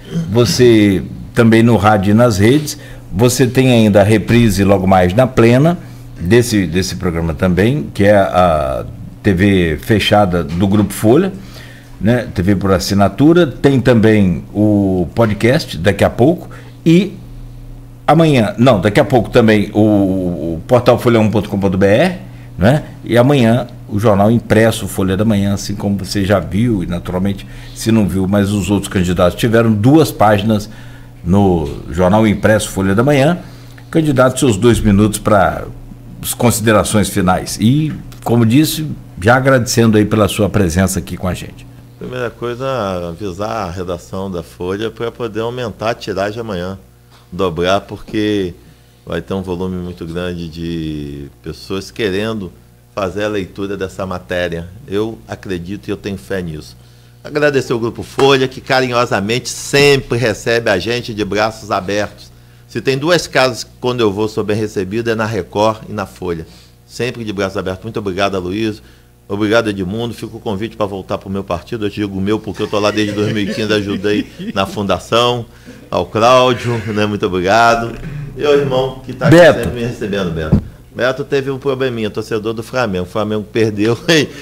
você também no rádio e nas redes, você tem ainda a reprise logo mais na plena desse, desse programa também, que é a T V fechada do Grupo Folha, né, T V por assinatura, tem também o podcast daqui a pouco e amanhã, não, daqui a pouco também o, o portal folha um ponto com ponto b r, né, e amanhã o jornal impresso Folha da Manhã, assim como você já viu e naturalmente se não viu, mas os outros candidatos tiveram duas páginas no jornal impresso Folha da Manhã. Candidato, seus dois minutos para as considerações finais e, como disse, já agradecendo aí pela sua presença aqui com a gente. Primeira coisa, avisar a redação da Folha para poder aumentar a tiragem amanhã, dobrar, porque vai ter um volume muito grande de pessoas querendo fazer a leitura dessa matéria. Eu acredito e eu tenho fé nisso. Agradecer ao Grupo Folha, que carinhosamente sempre recebe a gente de braços abertos. Se tem duas casas que quando eu vou sou bem recebido, é na Record e na Folha. Sempre de braços abertos. Muito obrigado, Aloysio. Obrigado, Edmundo. Fica o convite para voltar para o meu partido. Eu digo o meu porque eu estou lá desde dois mil e quinze, ajudei na fundação. Ao Cláudio, né? Muito obrigado. E ao irmão que está aqui sempre me recebendo, Beto. Beto teve um probleminha, torcedor do Flamengo. O Flamengo perdeu,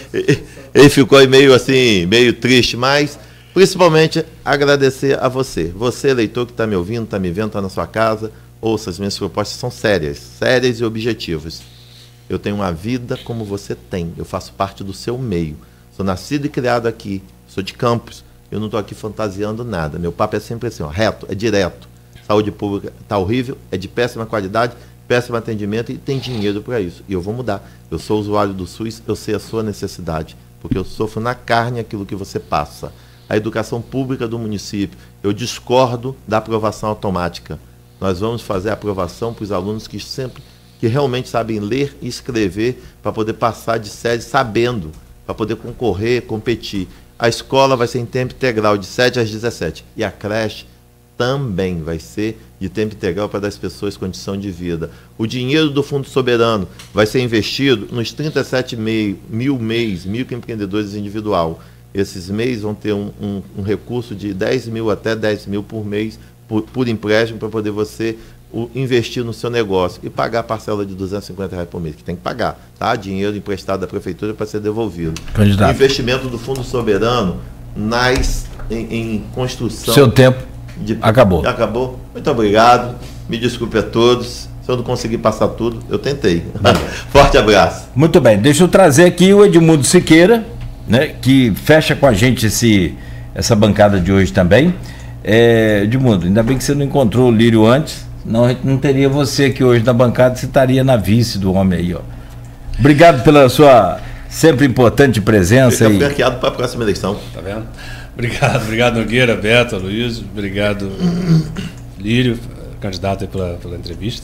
ele ficou aí meio assim, meio triste, mas principalmente agradecer a você. Você, eleitor que está me ouvindo, está me vendo, está na sua casa, ouça, as minhas propostas são sérias, sérias e objetivas. Eu tenho uma vida como você tem, eu faço parte do seu meio. Sou nascido e criado aqui, sou de Campos, eu não estou aqui fantasiando nada. Meu papo é sempre assim, ó, reto, é direto. Saúde pública está horrível, é de péssima qualidade, péssimo atendimento e tem dinheiro para isso. E eu vou mudar. Eu sou usuário do SUS, eu sei a sua necessidade, porque eu sofro na carne aquilo que você passa. A educação pública do município, eu discordo da aprovação automática. Nós vamos fazer a aprovação para os alunos que sempre, que realmente sabem ler e escrever, para poder passar de série sabendo, para poder concorrer, competir. A escola vai ser em tempo integral, de sete às dezessete. E a creche também vai ser de tempo integral para dar às pessoas condição de vida. O dinheiro do Fundo Soberano vai ser investido nos trinta e sete mil M E Is, microempreendedores individual. Esses M E Is vão ter um, um, um recurso de dez mil até dez mil por mês, por, por empréstimo, para poder você o, investir no seu negócio e pagar a parcela de duzentos e cinquenta reais por mês, que tem que pagar, tá? Dinheiro emprestado da prefeitura para ser devolvido. Candidato. O investimento do Fundo Soberano nas, em, em construção... Seu tempo de, acabou. Acabou. Muito obrigado. Me desculpe a todos. Se eu não conseguir passar tudo, eu tentei. Forte abraço. Muito bem. Deixa eu trazer aqui o Edmundo Siqueira, né, que fecha com a gente esse, essa bancada de hoje também. É, Edmundo, ainda bem que você não encontrou o Lírio antes, não, não teria você aqui hoje na bancada, você estaria na vice do homem aí, ó. Obrigado pela sua sempre importante presença. Fica franqueado para a próxima eleição. Tá vendo? Obrigado, obrigado Nogueira, Beto, Aloysio, obrigado Lírio, candidato aí pela, pela entrevista.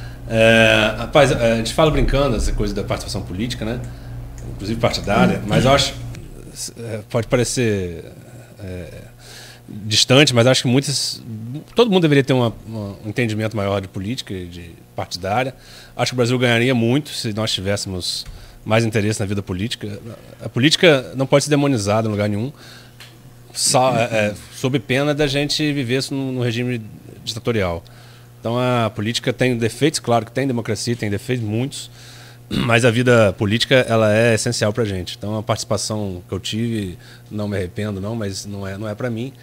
É, rapaz, a gente fala brincando essa coisa da participação política, né? Inclusive partidária, mas eu acho, pode parecer é, distante, mas acho que muitas, todo mundo deveria ter uma, uma, um entendimento maior de política e de partidária. Acho que o Brasil ganharia muito se nós tivéssemos mais interesse na vida política. A política não pode ser demonizada em lugar nenhum, só, é, sob pena da gente viver no, no regime ditatorial. Então a política tem defeitos, claro que tem, democracia tem defeitos, muitos, mas a vida política ela é essencial para a gente. Então a participação que eu tive, não me arrependo não, mas não é, não é para mim.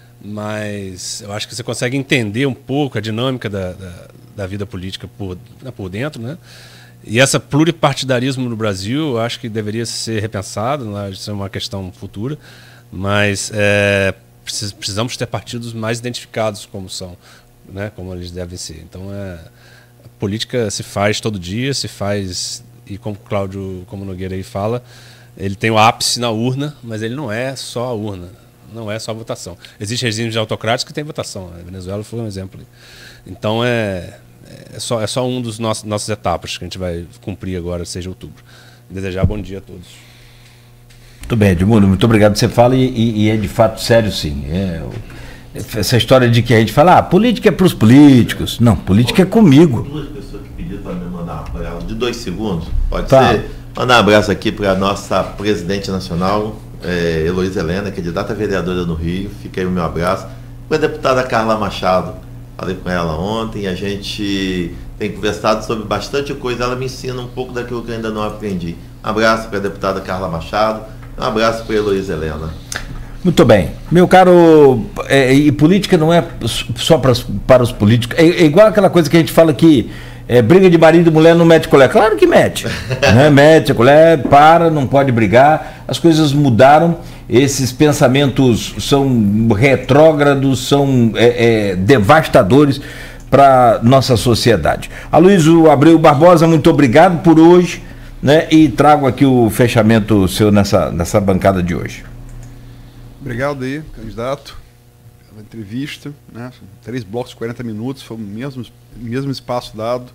Mas eu acho que você consegue entender um pouco a dinâmica da, da, da vida política por, por dentro, né? E essa pluripartidarismo no Brasil, eu acho que deveria ser repensado, né? Isso é uma questão futura, mas é, precisamos ter partidos mais identificados como são, né? Como eles devem ser. Então é, a política se faz todo dia, se faz, e como o Cláudio, como o Nogueira aí fala, ele tem o ápice na urna, mas ele não é só a urna, não é só a votação. Existem regimes autocráticos que têm votação, a Venezuela foi um exemplo. Então é, é, só, é só um dos nossos, nossas etapas que a gente vai cumprir agora, seis de outubro. e desejar bom dia a todos. Muito bem, Edmundo, muito obrigado. Você fala e, e, e é de fato sério, sim. É, essa história de que a gente fala, ah, política é para os políticos. Não, política é comigo. Duas pessoas que pediram para me mandar um abraço de dois segundos. Pode Tá. ser? Mandar um abraço aqui para a nossa presidente nacional, é, Heloísa Helena, candidata a vereadora no Rio. Fica aí o meu abraço. Para a deputada Carla Machado. Falei com ela ontem e a gente tem conversado sobre bastante coisa. Ela me ensina um pouco daquilo que eu ainda não aprendi. Um abraço para a deputada Carla Machado. Um abraço para a Heloísa Helena. Muito bem. Meu caro, é, e política não é só para, para os políticos. É, é igual aquela coisa que a gente fala que é, briga de marido e mulher não mete colher. Claro que mete. Né? Mete a colher, para, não pode brigar. As coisas mudaram. Esses pensamentos são retrógrados, são é, é, devastadores para nossa sociedade. Aloysio Abreu Barbosa, muito obrigado por hoje, né? E trago aqui o fechamento seu nessa, nessa bancada de hoje. Obrigado aí, candidato, pela entrevista, né? Três blocos de quarenta minutos, foi o mesmo, mesmo espaço dado.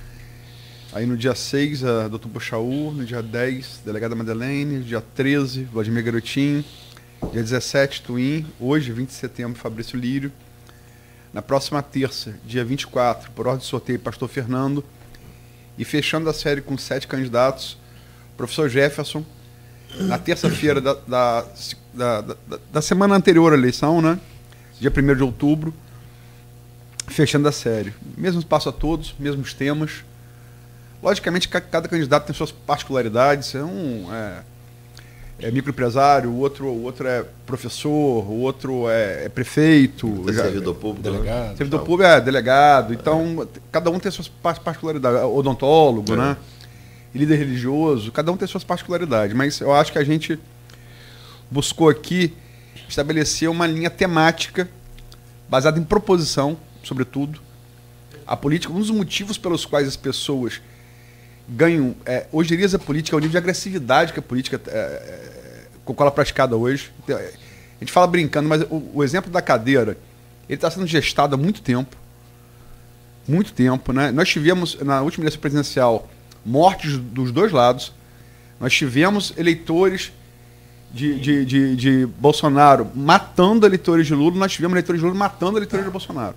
Aí no dia seis, a doutor Pochaú, no dia dez, delegada Madeleine, dia treze, Vladimir Garotinho, dia dezessete, Twin, hoje, vinte de setembro, Fabrício Lírio. Na próxima terça, dia vinte e quatro, por ordem de sorteio, Pastor Fernando. E fechando a série com sete candidatos, professor Jefferson. Na terça-feira da, da, da, da, da semana anterior à eleição, né? Dia primeiro de outubro, fechando a série. Mesmo espaço a todos, mesmos temas. Logicamente, cada candidato tem suas particularidades. É um é, é microempresário, o outro, o outro é professor, o outro é, é prefeito. É já, servidor público. Delegado. servidor público é delegado. Então, é. cada um tem suas particularidades. Odontólogo, é. né? E líder religioso. Cada um tem suas particularidades. Mas eu acho que a gente buscou aqui estabelecer uma linha temática baseada em proposição, sobretudo. A política, um dos motivos pelos quais as pessoas ganham, é, hoje em dia a política é o nível de agressividade que a política é, é, com qual ela é praticada hoje. A gente fala brincando, mas o, o exemplo da cadeira, ele está sendo gestado há muito tempo. Muito tempo, né? Nós tivemos, na última eleição presidencial, mortes dos dois lados. Nós tivemos eleitores de, de, de, de Bolsonaro matando eleitores de Lula, nós tivemos eleitores de Lula matando eleitores de Bolsonaro.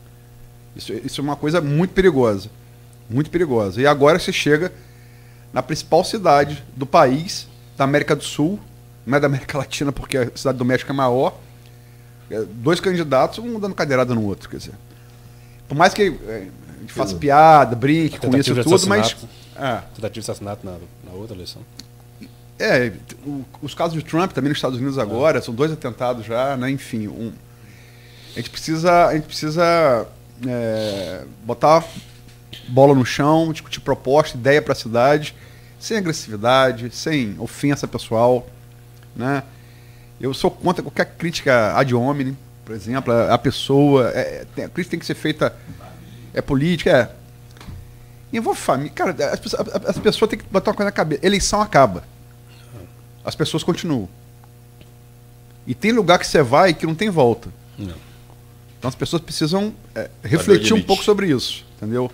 Isso, isso é uma coisa muito perigosa. Muito perigosa. E agora você chega na principal cidade do país, da América do Sul, não é da América Latina porque a cidade do México é maior, dois candidatos, um dando cadeirada no outro. Quer dizer, por mais que a gente faça piada, brinque com isso tudo, mas... É. Tentativa de assassinato na, na outra eleição. É, o, os casos de Trump também nos Estados Unidos agora, é. são dois atentados já, né? Enfim, um, a gente precisa... A gente precisa É, botar bola no chão, discutir proposta, ideia para a cidade, sem agressividade, sem ofensa pessoal, né? Eu sou contra qualquer crítica ad hominem, por exemplo, a, a pessoa, é, tem, a crítica tem que ser feita, é política, é. Envolve família, cara, as, pessoas, as pessoas têm que botar uma coisa na cabeça, eleição acaba, as pessoas continuam. E tem lugar que você vai que não tem volta. Não. Então as pessoas precisam é, refletir um pouco sobre isso, entendeu?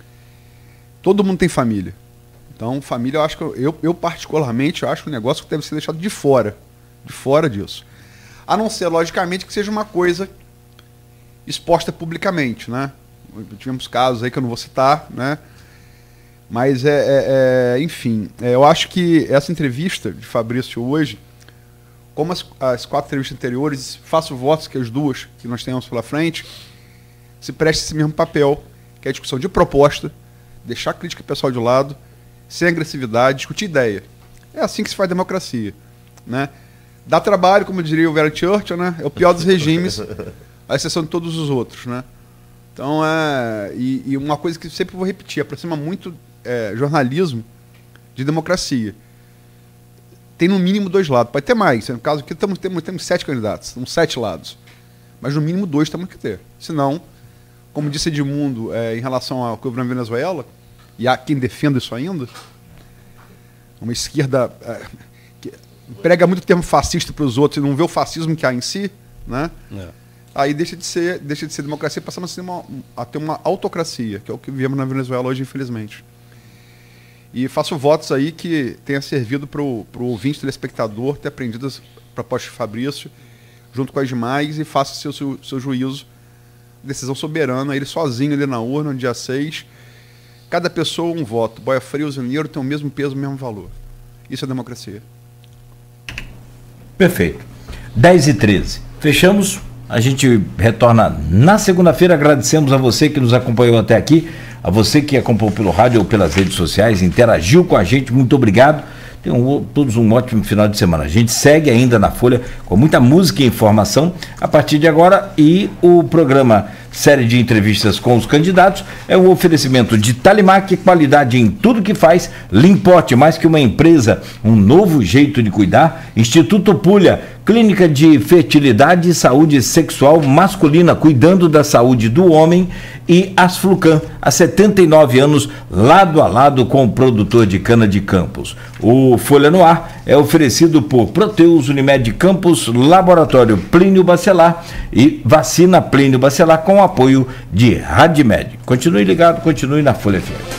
Todo mundo tem família. Então, família, eu acho que eu, eu particularmente eu acho um negócio que deve ser deixado de fora, de fora disso. A não ser, logicamente, que seja uma coisa exposta publicamente, né? Tivemos casos aí que eu não vou citar, né? Mas é, é, é enfim, é, eu acho que essa entrevista de Fabrício hoje, como as, as quatro entrevistas anteriores, faço votos que as duas que nós tenhamos pela frente se preste esse mesmo papel, que é a discussão de proposta, deixar a crítica pessoal de lado, sem agressividade, discutir ideia. É assim que se faz democracia, né? Dá trabalho, como diria o Vera Churchill, né? É o pior dos regimes, a exceção de todos os outros, né? Então, é... E, e uma coisa que eu sempre vou repetir, aproxima muito é, jornalismo de democracia. Tem no mínimo dois lados, pode ter mais. No caso aqui temos, temos, temos sete candidatos, temos sete lados. Mas no mínimo dois temos que ter. Senão, como disse Edmundo é, em relação ao que houve na Venezuela, e há quem defenda isso ainda, uma esquerda é, que prega muito o termo fascista para os outros e não vê o fascismo que há em si, né? É. Aí deixa de ser, deixa de ser democracia, passamos a, ser uma, a ter uma autocracia, que é o que vivemos na Venezuela hoje, infelizmente. E faço votos aí que tenha servido para o ouvinte telespectador ter aprendido as propostas de Fabrício, junto com as demais, e faça seu, seu, seu juízo, decisão soberana, ele sozinho ali na urna, no dia seis. Cada pessoa um voto. Boia Fria e Usineiro tem o mesmo peso, o mesmo valor. Isso é democracia. Perfeito. dez e treze. Fechamos. A gente retorna na segunda-feira. Agradecemos a você que nos acompanhou até aqui, a você que acompanhou pelo rádio ou pelas redes sociais, interagiu com a gente. Muito obrigado. Tenham todos um ótimo final de semana. A gente segue ainda na Folha com muita música e informação a partir de agora, e o programa Série de Entrevistas com os Candidatos é um oferecimento de Talimac, qualidade em tudo que faz, Limporte, mais que uma empresa, um novo jeito de cuidar, Instituto Pulha, clínica de fertilidade e saúde sexual masculina, cuidando da saúde do homem, e Asflucan, há setenta e nove anos, lado a lado com o produtor de cana de Campos. O Folha no Ar é oferecido por Proteus, Unimed Campos, Laboratório Plínio Bacelar e Vacina Plínio Bacelar, com apoio de Radmed. Continue ligado, continue na Folha F M.